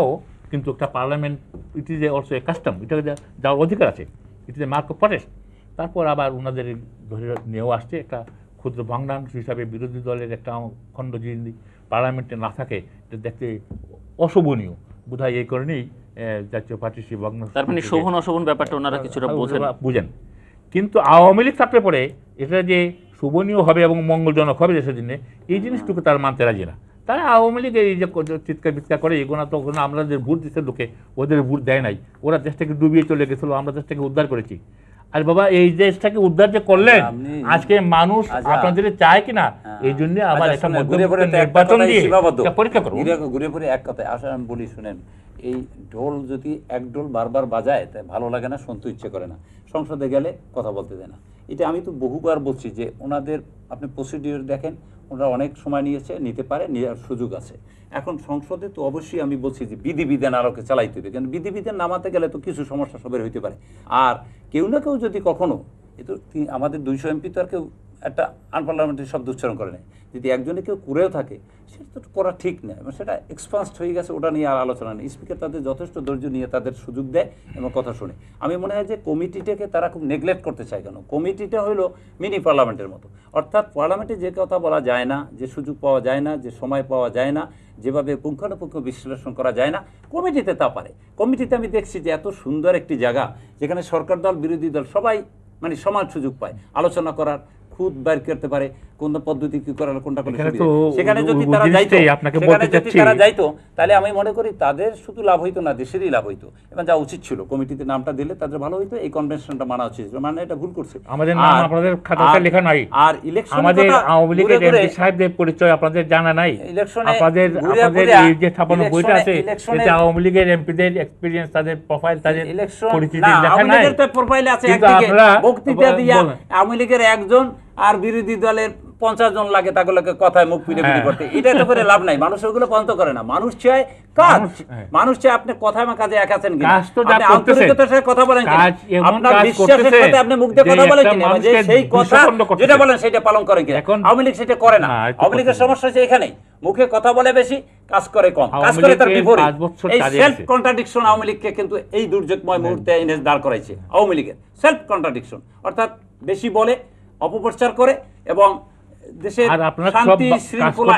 কিন্তু একটা parliament it is also a custom, এটা যাওয়ার অধিকার আছে, it is a mark of protest. তারপর আবার ওনাদের ধরে নিয়েও আসছে একটা ক্ষুদ্র ভগ্নাংশ হিসাবে বিরোধী দলের একটা খণ্ড যদি পার্লামেন্টে না থাকে এটা দেখতে অশোভনীয়, বোধহয় এই কারণেই জাতীয় পার্টি সেই ভগ্নাংশ, তার মানে শোভন অশোভন ব্যাপারটা ওনারা কিছুটা বোঝেন বুঝেন। কিন্তু আওয়ামী লীগ থাকলে পরে এটা যে শোভনীয় হবে এবং মঙ্গলজনক হবে দেশের জন্য, এই জিনিসটুকু তার মানতে রাজি না। তারা আওয়ামী লীগের এই যে চিৎকার বিৎকার করে এগুলো তো আমরা যে ভোট দিচ্ছে লোকে ওদের ভোট দেয় নাই, ওরা দেশটাকে ডুবিয়ে চলে গেছিলো, আমরা দেশটাকে উদ্ধার করেছি। আর বাবা এই দেশটাকে উদ্ধার যে করলেন আজকে মানুষ আপনাদের চায় কিনা, এই জন্য আবার একটা নির্বাচন দিয়ে পরীক্ষা করবো। ঘুরে ঘুরে এক কথায় আসলে আমি বলি শুনেন, এই ঢোল যদি এক ঢোল বারবার বাজায় তাই ভালো লাগে না, শুনতে ইচ্ছে করে না, সংসদে গেলে কথা বলতে দেয় না। এটা আমি তো বহুবার বলছি যে ওনাদের আপনি প্রসিডিওর দেখেন, ওনারা অনেক সময় নিয়েছে, নিতে পারে, নেওয়ার সুযোগ আছে। এখন সংসদে তো অবশ্যই আমি বলছি যে বিধিবিধান আলোকে চালাইতে হবে, কারণ বিধিবিধান নামাতে গেলে তো কিছু সমস্যা সবের হইতে পারে। আর কেউ না কেউ যদি কখনো, এ তো আমাদের দুইশো এমপি তো আর কেউ একটা আনপার্লামেন্টারি শব্দ উচ্চারণ করে নেয়, যদি একজনে কেউ করেও থাকে সেটা তো করা ঠিক না, এবং সেটা এক্সপান্সড হয়ে গেছে, ওটা নিয়ে আর আলোচনা নেই। স্পিকার তাদের যথেষ্ট ধৈর্য নিয়ে তাদের সুযোগ দেয় এবং কথা শুনে। আমি মনে হয় যে কমিটিটাকে তারা খুব নেগলেক্ট করতে চায়। কেন? কমিটিটা হলো মিনি পার্লামেন্টের মতো, অর্থাৎ পার্লামেন্টে যে কথা বলা যায় না, যে সুযোগ পাওয়া যায় না, যে সময় পাওয়া যায় না, যেভাবে পুঙ্খানুপুঙ্খ বিশ্লেষণ করা যায় না, কমিটিতে তা পারে। কমিটিতে আমি দেখছি যে এত সুন্দর একটি জায়গা যেখানে সরকার দল বিরোধী দল সবাই মানে সমান সুযোগ পায় আলোচনা করার, খুদ বের করতে পারে কোন পদ্ধতি কি করার, কোনটা করলে সেখানে যদি তারা যাইতো সেখানে যদি তারা যাইতো তাহলে আমি মনে করি তাদের শুধু লাভ হইতো না, দেশেরই লাভ হইতো। এবং যা উচিত ছিল কমিটিতে নামটা দিলে তাদের ভালো হইতো, এই কনভেনশনটা মানা উচিত, মানে এটা ভুল করছে। আমাদের নাম আপনাদের খাতাতে লেখা নাই, আর ইলেকশন আমাদের আওয়ামী লীগের এমপি সাহেবদের পরিচয় আপনাদের জানা নাই। আপনাদের আপনাদের এই যে ছাপানো বইটা আছে এতে আওয়ামী লীগের এমপিদের এক্সপেরিয়েন্স, তাদের প্রোফাইল, তাদের পরিচিতি লেখা নাই। আমাদের তো প্রোফাইল আছে, একদিকে বক্তৃতা দিয়া আওয়ামী লীগের একজন আর বিরোধী দলের পঞ্চাশ জন লাগে তাগুলোকে কথায় মুখ ফিরে ফিরে করতে, এটা তো করে লাভ নাই। মানুষ ওগুলো পছন্দ করে না, মানুষ চায় কাজ, মানুষ চায় আপনি কথায় বা কাজে এক আছেন কিনা, আপনি আন্তরিকতার সাথে কথা বলেন কিনা, আপনার বিশ্বাসের সাথে আপনি মুখ দিয়ে কথা বলেন কিনা, যে সেই কথা যেটা বলেন সেটা পালন করেন কিনা। আওয়ামী লীগ সেটা করে না। আওয়ামী লীগের সমস্যা হচ্ছে এখানেই, মুখে কথা বলে বেশি, কাজ করে কম, কাজ করে তার বিপরীত। এই সেলফ কন্ট্রাডিকশন আওয়ামী লীগকে কিন্তু এই দুর্যোগময় মুহূর্তে এনে দাঁড় করাইছে। আওয়ামী লীগের সেলফ কন্ট্রাডিকশন, অর্থাৎ বেশি বলে, অপপ্রচার করে এবং দেশের শান্তি শৃঙ্খলা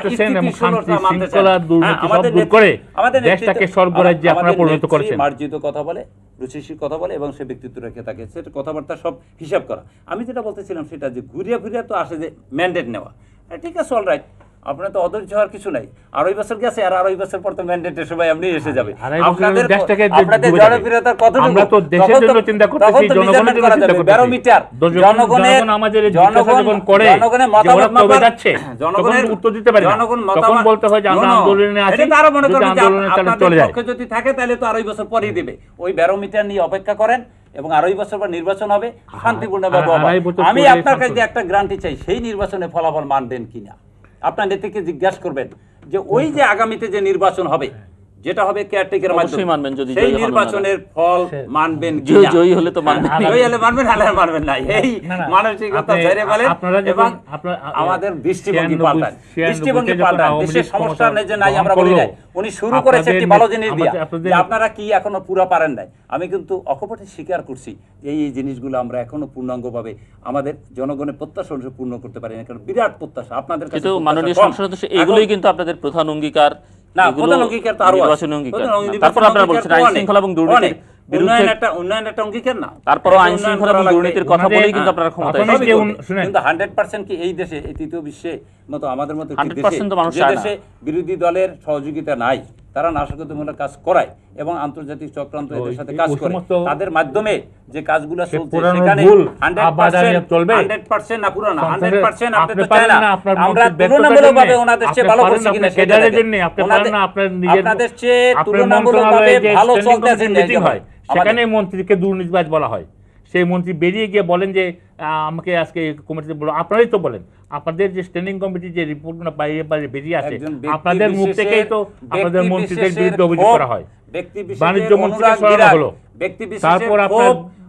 দেশটাকে স্বর্গরাজ্যে আপনারা পরিণত করেছেন। মার্জিত কথা বলে, রুচিশীল কথা বলে এবং সে ব্যক্তিত্ব রেখে থাকে, সেটা কথাবার্তা সব হিসাব করা। আমি যেটা বলতেছিলাম সেটা যে ঘুরিয়া ফিরিয়া তো আসে যে ম্যান্ডেট নেওয়া, ঠিক আছে, অল রাইট, আপনার তো অধৈর্য হওয়ার কিছু নাই। আড়াই বছর গেছে, আর আড়াই বছর পর তো ম্যান্ডেটের সময় এমনি এসে যাবে। আপনাদের আপনাদের জনপ্রিয়তার কতটুকু, আমরা তো দেশের জন্য চিন্তা করতেছি, জনগণের জন্য চিন্তা করতেছি। ব্যারোমিটার জনগণের আমাদের জনগণ করে জনগণের মতামত মাপা যাচ্ছে, জনগণের উত্তর দিতে পারে, জনগণ মতামত বলতে হয় যে আমরা আন্দোলনে আছি, এটা তারা মনে করেন যে আপনাদের পক্ষে যদি থাকে তাহলে তো আড়াই বছর পরেই দিবে। ওই ব্যারোমিটার নিয়ে অপেক্ষা করেন এবং আড়াই বছর পর নির্বাচন হবে, শান্তিপূর্ণভাবে হবে। আমি আপনার কাছে একটা গ্যারান্টি চাই, সেই নির্বাচনে ফলাফল মানবেন কিনা। আপনার নেতাকে জিজ্ঞাসা করবেন যে ওই যে আগামীতে যে নির্বাচন হবে, যেটা হবে কেয়ারটেকারের মাধ্যমে মানবেন, যদি সেই নির্বাচনের ফল মানবেন কিনা। জয়ী হলে তো মানবেন, জয়ী হলে মানবেন, হলে মানবেন না। এই মানসিকতা ছেড়ে ফেলেন এবং আমাদের দৃষ্টিভঙ্গি পাল্টান, দৃষ্টিভঙ্গি পাল্টান। দেশের সমস্যা নেই যে নাই আমরা বলি নাই, উনি শুরু করেছে একটি ভালো জিনিস দিয়ে যে আপনারা কি এখনো পুরো পারেন নাই। আমি কিন্তু অকপটে স্বীকার করছি এই এই জিনিসগুলো আমরা এখনো পূর্ণাঙ্গভাবে আমাদের জনগণের প্রত্যাশা অনুযায়ী পূর্ণ করতে পারি না, কারণ বিরাট প্রত্যাশা আপনাদের কাছে। মাননীয় সংসদ এগুলোই কিন্তু আপনাদের প্রধান অঙ্গীকার না, প্রধান অঙ্গীকার তো আরো আছে। তারপর আপনারা বলছেন আইন শৃঙ্খলা এবং দুর্নীতির উন্নয়ন একটা উন্নয়ন একটা অঙ্গীকার না, তারপরও আইন শৃঙ্খলা এবং দুর্নীতির কথা বলেই কিন্তু আপনারা ক্ষমতায় আছেন। কিন্তু হান্ড্রেড পার্সেন্ট কি এই দেশে, এই তৃতীয় বিশ্বে মতো আমাদের মতো একটি দেশে বিরোধী দলের সহযোগিতা নাই, তারা নাশকতামূলক কাজ করায় এবং আন্তর্জাতিক চক্রান্ত এদের সাথে কাজ করে, তাদের মাধ্যমে যে কাজগুলো চলছে সেখানে হান্ড্রেড পার্সেন্ট না পুরো না, হান্ড্রেড পার্সেন্ট আপনি তো চাই না আমরা তুলনামূলকভাবে ওনাদের চেয়ে ভালো করছি কিনা সেটা আপনাদের চেয়ে তুলনামূলকভাবে ভালো চলতেছে মিটিং হয়, সেখানে মন্ত্রীকে দুর্নীতিবাজ বলা হয়। সেই মন্ত্রী বেরিয়ে গিয়ে বলেন যে আমাকে আজকে কমিটিতে বলো, আপনারাই তো বলেন আপনাদের যে স্ট্যান্ডিং কমিটি যে রিপোর্টগুলো বাইরে বাইরে বেরিয়ে আসে, আপনাদের মুখ থেকেই তো আপনাদের মন্ত্রীদের বিরুদ্ধে অভিযোগ করা হয়। বাণিজ্য মন্ত্রীকে সরানো হলো, তারপর আপনার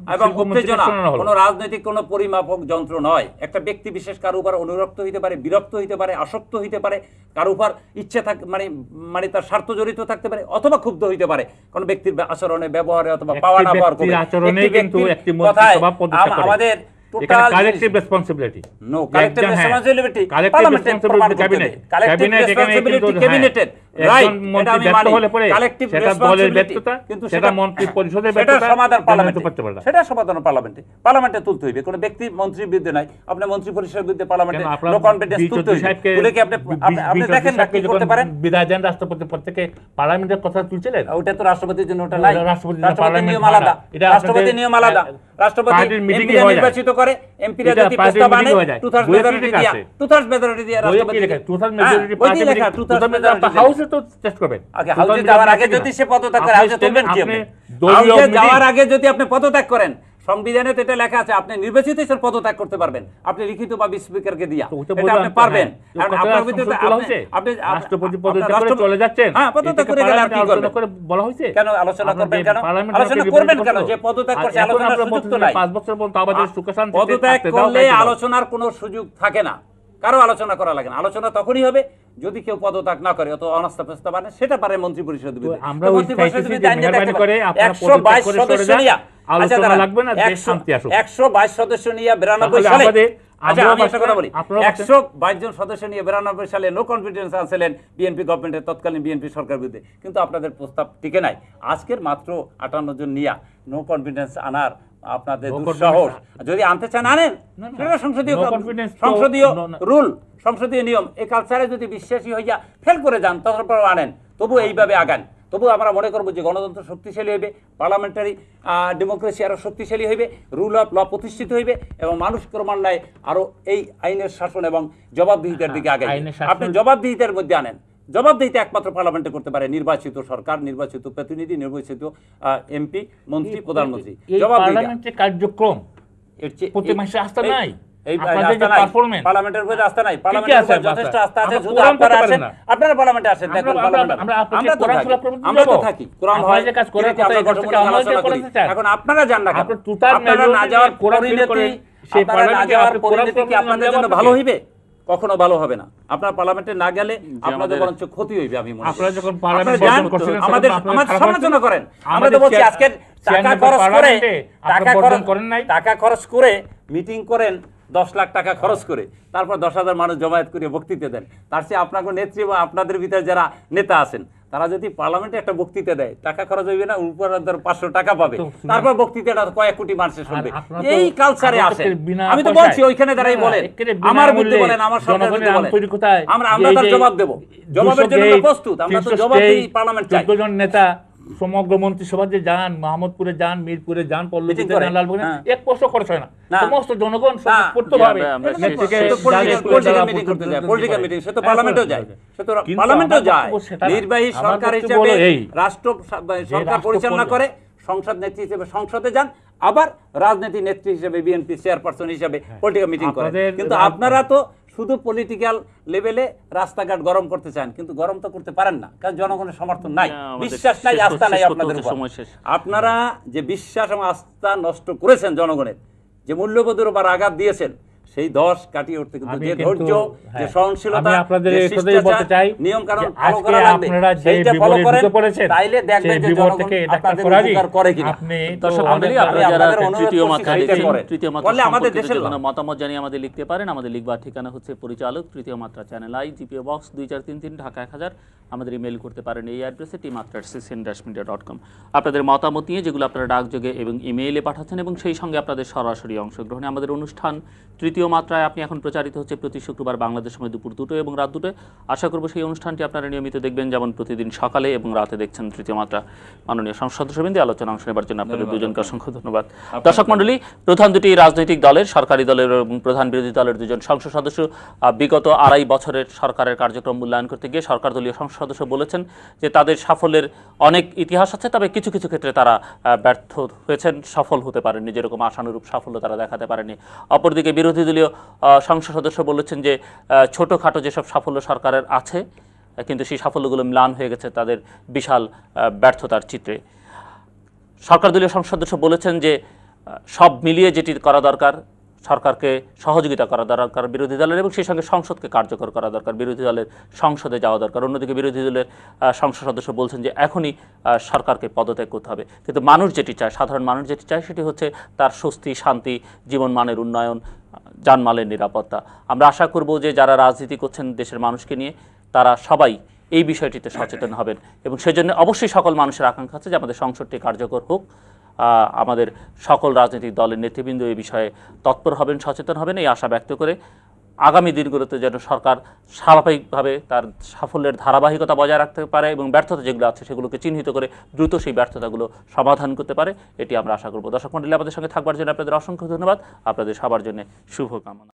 এবং শিল্পমন্ত্রীকে উত্তেজনা শোনানো হলো। কোনো রাজনৈতিক কোনো পরিমাপক যন্ত্র নয়। একটা ব্যক্তি বিশেষ কারো উপর অনুরক্ত হইতে পারে, বিরক্ত হইতে পারে, আসক্ত হইতে পারে, কারো উপর ইচ্ছে থাক মানে মানে তার স্বার্থ জড়িত থাকতে পারে, অথবা ক্ষুব্ধ হইতে পারে কোনো ব্যক্তির আচরণে, ব্যবহারে, অথবা একটি পাওয়া না পাওয়ার ব্যক্তির করে। আচরণে একটি কিন্তু ব্যক্তির একটি মন্ত্রিসভা কথায় পদত্যাগ আম- করে। আমাদের এখানে total collective responsibility no collective responsibility collective পার্লামেন্টে প্রমাণ রেসপন্সিবিলিটি করতে ক্যাবিনেট দেয়। কালেক্টিভ ক্যাবিনেট এখানে কিন্তু রেসপন্সিবিলিটি ক্যাবিনেটের রাইট, একজন এটা মন্ত্রী আমি ব্যর্থ মানি। হলে পরে কালেক্টিভ সেটা দলের রেসপন্সিবিলিটি, ব্যর্থতা, কিন্তু সেটা মন্ত্রী পরিষদের সেটা ব্যর্থতা, সমাধান জনহিত পার্লামেন্টে করতে পারে না। সেটা সমাধান পার্লামেন্টে পার্লামেন্টে তুলতে হইবে। কোনো ব্যক্তি মন্ত্রীর বিরুদ্ধে নাই, আপনি মন্ত্রী পরিষদের বিরুদ্ধে পার্লামেন্টে কেন আপনার নো কনফিডেন্স বি তুলতে চৌধুরী হইবে। সাহেবকে- তুলে কি আপনি বি- আপনি বি আপনি চৌধুরী দেখেন না সাহেবকে কি যখন করতে পারেন? বিদায় দেন রাষ্ট্রপতির পদ থেকে, পার্লামেন্টের কথা তুলছিলেন। ওটা তো রাষ্ট্রপতির জন্য ওটা নাই। রাষ্ট্রপতির জন্য রাষ্ট্রপতির পার্লামেন্ট নিয়ম আলাদা, আলাদা। এটা রাষ্ট্রপতির আপনাদের, নিয়ম আলাদা। আহ, রাষ্ট্রপতি পার্টির meeting এ এমপিরা হয়ে যায়। নির্বাচিত করে, এমপিরা এটা যদি পার্টির প্রস্তাব meeting আনে হয়ে যায়। টু থার্ড বইয়ে কি মেজরিটি লেখা দিয়া আছে? টু থার্ড মেজরিটি দিয়া বইয়ে কি রাষ্ট্রপতি লেখা? টু থার্ড হ্যাঁ, মেজরিটি ওই পার্টি যে লেখা টু থার্ড মেজরিটি হাউসে তো টেস্ট করবেন। আগে হাউসে যাওয়ার আগে যদি সে পদত্যাগ করে, হাউসে তুলবেন কি আপনি? দলীয় হাউসে meeting- যাওয়ার আগে যদি আপনি পদত্যাগ করেন, সংবিধানে তো এটা লেখা আছে আপনি নির্বাচিত হিসেবে পদত্যাগ করতে পারবেন, আপনি লিখিত বা স্পিকারকে দিয়া তো ওটা এটা বললাম আপনি তো, পারবেন। হ্যাঁ। কারণ কথাটা আপনার ভিতরে সংশোধন আপনি- করা হয়েছে। আপনি রাষ্ট্রপতি আপনার পদত্যাগ করে রাষ্ট্র- চলে যাচ্ছেন। হ্যাঁ, পদত্যাগ করে গেলে আর কি করবেন? করে বলা হয়েছে কেন আলোচনা আপনার করবেন যে কেন? পার্লামেন্ট আলোচনা আপনাকে করবেন নির্বাচিত কেন? করলো। যে পদত্যাগ আর করছে, এখন আলোচনার আপনারা সুযোগ তো বলতেছেন নাই। পাঁচ বছর পর্যন্ত আমাদের সুখ শান্তিতে পদত্যাগ থাকতে দাও, করলে খাইতে দাও। আলোচনার কোনো সুযোগ থাকে না, কারো আলোচনা করা লাগে না। আলোচনা তখনই হবে যদি কেউ পদত্যাগ না করে, অত অনাস্থা প্রস্তাব আনে, সেটা পারে মন্ত্রী পরিষদ বিরুদ্ধে। আমরা তো ওই মন্ত্রী পরিষদ চাইতেছি বিরুদ্ধে যে আইন নিয়ে মেহরবানি দেখতে করে পারে। আপনারা একশো পদত্যাগ বাইশ করে সদস্য সরে যান। নিয়ে আলোচনা আচ্ছা, দাঁড়ান। লাগবে না, দেশ একশো- শান্তি আসুক। একশো বাইশ সদস্য নিয়ে বিরানব্বই তাহলে সালে আমাদের- আচ্ছা আমরাও আমি একটা কথা বলি, আপনারাও একশো বাইশ জন সদস্য নিয়ে বিরানব্বই সালে নো কনফিডেন্স আনছিলেন বিএনপি গভর্নমেন্টের, তৎকালীন বিএনপি সরকার বিরুদ্ধে, কিন্তু আপনাদের প্রস্তাব টিকে নাই। আজকের মাত্র আটান্ন জন নিয়ে নো কনফিডেন্স আনার আপনাদের No দুঃসাহস। confidence- যদি আনতে চান আনেন, না, না। সেটা সংসদীয় No confidence তো- সংসদীয় no, no. রুল, সংসদীয় নিয়ম। এই কালচারে যদি বিশ্বাসী হইয়া ফেল করে যান, তারপর আনেন, তবু এইভাবে আগান। তবু আমরা মনে করবো যে গণতন্ত্র শক্তিশালী হইবে, পার্লামেন্টারি ডেমোক্রেসি আরো শক্তিশালী হইবে, রুল অফ ল প্রতিষ্ঠিত হইবে, এবং মানুষ ক্রমান্বয়ে আরো এই আইনের শাসন এবং জবাবদিহিতার দিকে আগে আইনের শাসন- আপনি জবাবদিহিতার মধ্যে আনেন। জবাবদিহিতা একমাত্র পার্লামেন্টে করতে পারে নির্বাচিত সরকার, নির্বাচিত প্রতিনিধি, নির্বাচিত এমপি, মন্ত্রী, প্রধানমন্ত্রী। এই জবাবদিহিতা পার্লামেন্টের কার্যক্রম এর চেয়ে- প্রতি এই- মাসে আস্থা এই- নাই। এই আপনাদের আস্থা যে নাই। performance- পার্লামেন্টের উপরে আস্থা নাই। কি পার্লামেন্টের আছে উপরে যথেষ্ট আস্থা? আস্থা আছে, আমরা শুধু কোরআন আপনারা পড়তে আসেন, পারি না। আপনারা পার্লামেন্টে আসেন, আমরা- দেখুন আমরা- পার্লামেন্টে। আমরা আপনাকে আমরা তো কোরআন থাকি, শোনা প্রবৃত্তি আমরা তো দেবো। থাকি, কোরআন আমরা হয়, যে কাজ করার কিন্তু কথা, আমরা এই কাজটাকে গঠনমূলক আমরা যে আলোচনা করি। করাতে চাই। এখন আপনারা যান না কেন? আপনি total আপনারা না majority যাওয়ার কোরআন ফিল পরিণতি, করে সেই আপনারা না পার্লামেন্টে যাওয়ার আপনি কোরআন পরিণতি কি প্রবলেম আপনাদের দেওয়া জন্য আপনাকে। ভালো হইবে? কখনো ভালো হবে না। আপনার পার্লামেন্টে না গেলে আপনাদের আমাদের- বরঞ্চ ক্ষতি হইবে, আমি মনে করি। আপনারা যখন পার্লামেন্ট আপনারা যান, বর্জন করছিলেন, আমাদের তখন আপনাদের আমাদের খারাপ সমালোচনা হয়েছিল। করেন। আমরা আমাদের তো বলছি চেয়ার- আজকের টাকা চেয়ারম্যান খরচ করে পার্লামেন্টে টাকা আপনারা বর্জন খরচ করেন নাই? টাকা খরচ করে মিটিং করেন, দশ লাখ টাকা খরচ করে, তারপর দশ হাজার মানুষ জমায়েত করে বক্তৃতা দেন। তার চেয়ে আপনাকে নেত্রী বা আপনাদের ভিতরে যারা নেতা আছেন, তারা যদি পার্লামেন্টে একটা বক্তৃতা দেয়, টাকা খরচ হইবে না, উপর ধর পাঁচশো টাকা পাবে, তো শুনুন। তারপর বক্তৃতাটা কয়েক কোটি মানুষের শুনবে। আর আপনারা তো এই কালচারে আমাদের আসেন। বিনা আমি তো পয়সায়- বলছি ওইখানে দাঁড়াই না, বলেন, একেবারে বিনা আমার বিরুদ্ধে মূল্যে বলেন, আমার সরকারের জনগণের বিরুদ্ধে বলেন, আন্তরিকতায় আমরা আমরা এই তার যে জবাব দেব। জবাবের জন্য আমরা প্রস্তুত, আমরা তো জবাব দিই পার্লামেন্ট চাই। চোদ্দ জন নেতা সমগ্র মন্ত্রিসভা যে যান, মাহমুদপুরে যান, মিরপুরে যান, পল্লবীতে Meeting করে। যান, লালবাগে যান, হ্যাঁ। এক পয়সা খরচ হয় না। না। সমস্ত জনগণ না। স্বতঃস্ফূর্তভাবে আমরা- আমরা নেত্রীকে সে- সে তো জানিয়ে পলিটিক্যাল করে পলিটিক্যাল দেওয়া মিটিং করতে যায়, পর্যন্ত পলিটিক্যাল করে। মিটিং, সে তো হ্যাঁ, পার্লামেন্টেও করে। যায়, সে তো কিন্তু পার্লামেন্টেও আমার যায়। বক্তব্য সেটা না। নির্বাহী আমার সরকার বক্তব্য হিসেবে হলো এই, রাষ্ট্র সরকার রাষ্ট্র পরিচালনা পর্যায়ে- করে, সংসদ নেত্রী হিসেবে সংসদে যান, আবার রাজনীতি নেত্রী হিসেবে বিএনপি চেয়ারপারসন হিসেবে পলিটিক্যাল মিটিং করেন। আপনাদের- কিন্তু আপনারা তো শুধু পলিটিক্যাল লেভেলে রাস্তাঘাট গরম করতে চান, কিন্তু গরম তো করতে পারেন না, কারণ জনগণের সমর্থন নাই, না, আমাদের বিশ্বাস নাই, শেষ আস্থা নাই শেষ করতে আপনাদের হচ্ছে, উপর। সময় শেষ। আপনারা যে বিশ্বাস এবং আস্থা নষ্ট করেছেন জনগণের, যে মূল্যবোধের উপর আঘাত দিয়েছেন, সেই দশ কাটিয়ে উঠতে কিন্তু আমি যে কিন্তু- ধৈর্য, যে হ্যাঁ, সহনশীলতা, আমি আপনাদের যে এই কথাই শিষ্টাচার, বলতে চাই নিয়ম কানুন যে ফলো আজকে করা লাগবে, আপনারা যে সেইটা বিপদে ফলো করেন, ঢুকে পড়েছেন, তাইলে দেখবেন সেই যে বিপদ জনগণ থেকে ডাক্তার আপনাদের ফরাজি, উপকার করে কিনা। আপনি তো দর্শক মণ্ডলী, অনেক- আপনারা আমি যারা আপনাদের অনুরোধ তৃতীয় করছি মাত্রা সেইটা দেখছেন, করেন। তৃতীয় মাত্রা করলে আমাদের সম্পর্কিত দেশের যে কোনো লাভ। মতামত জানিয়ে আমাদের লিখতে পারেন। আমাদের লিখবার ঠিকানা হচ্ছে পরিচালক, তৃতীয় মাত্রা চ্যানেল আই, জিপিও বক্স দুই চার তিন তিন, ঢাকা এক হাজার। আমাদের ইমেল করতে পারেন এই অ্যাড্রেসে টি মাত্রা CCN dash media dot com. আপনাদের মতামত নিয়ে যেগুলো আপনারা ডাকযোগে এবং ইমেইলে পাঠাচ্ছেন, এবং সেই সঙ্গে আপনাদের সরাসরি অংশগ্রহণে আমাদের অনুষ্ঠান তৃতীয় মাত্রায় আপনি এখন প্রচারিত হচ্ছে প্রতি শুক্রবার বাংলাদেশ সময় দুপুর দুটো এবং রাত দুটোয়। আশা করব সেই অনুষ্ঠানটি আপনারা নিয়মিত দেখবেন, যেমন প্রতিদিন সকালে এবং রাতে দেখছেন তৃতীয় মাত্রা। মাননীয় সংসদ সদস্যবৃন্দ, আলোচনা অংশ নেবার জন্য আপনাদের দুজনকে অসংখ্য ধন্যবাদ। দর্শক মণ্ডলী, প্রধান দুটি রাজনৈতিক দলের, সরকারি দলের এবং প্রধান বিরোধী দলের দুজন সংসদ সদস্য আহ, বিগত আড়াই বছরের সরকারের কার্যক্রম মূল্যায়ন করতে গিয়ে সরকার দলীয় সংসদ সদস্য বলেছেন যে তাদের সাফল্যের অনেক ইতিহাস আছে, তবে কিছু কিছু ক্ষেত্রে তারা আহ, ব্যর্থ হয়েছেন, সফল হতে পারেননি, যেরকম আশানুরূপ সাফল্য তারা দেখাতে পারেনি। অপরদিকে বিরোধী দলীয় আহ, সংসদ সদস্য বলেছেন যে আহ, ছোটোখাটো যেসব সাফল্য সরকারের আছে, কিন্তু সেই সাফল্যগুলো ম্লান হয়ে গেছে তাদের বিশাল আহ, ব্যর্থতার চিত্রে। সরকার দলীয় সংসদ সদস্য বলেছেন যে সব মিলিয়ে যেটি করা দরকার, সরকারকে সহযোগিতা করা দরকার বিরোধী দলের, এবং সেই সঙ্গে সংসদকে কার্যকর করা দরকার, বিরোধী দলের সংসদে যাওয়া দরকার। অন্যদিকে বিরোধী দলের সংসদ সদস্য বলছেন যে এখনই সরকারকে পদত্যাগ করতে হবে, কিন্তু মানুষ যেটি চায়, সাধারণ মানুষ যেটি চায় সেটি হচ্ছে তার স্বস্তি, শান্তি, জীবনমানের উন্নয়ন, জানমালের নিরাপত্তা। আমরা আশা করব যে যারা রাজনীতি করছেন দেশের মানুষকে নিয়ে, তারা সবাই এই বিষয়টিতে সচেতন হবেন, এবং সেজন্য অবশ্যই সকল মানুষের আকাঙ্ক্ষা আছে যে আমাদের সংসদটি কার্যকর হোক। আমাদের সকল রাজনৈতিক দলের নেতৃবৃন্দ এই বিষয়ে তৎপর হবেন, সচেতন হবেন, এই আশা ব্যক্ত করে আগামী দিনগুলোতে যেন সরকার স্বাভাবিকভাবে তার সাফল্যের ধারাবাহিকতা বজায় রাখতে পারে এবং ব্যর্থতা যেগুলো আছে সেগুলোকে চিহ্নিত করে দ্রুত সেই ব্যর্থতাগুলো সমাধান করতে পারে, এটি আমরা আশা করব। দর্শক মণ্ডলী, আমাদের সঙ্গে থাকবার জন্য আপনাদের অসংখ্য ধন্যবাদ। আপনাদের সবার জন্য শুভকামনা।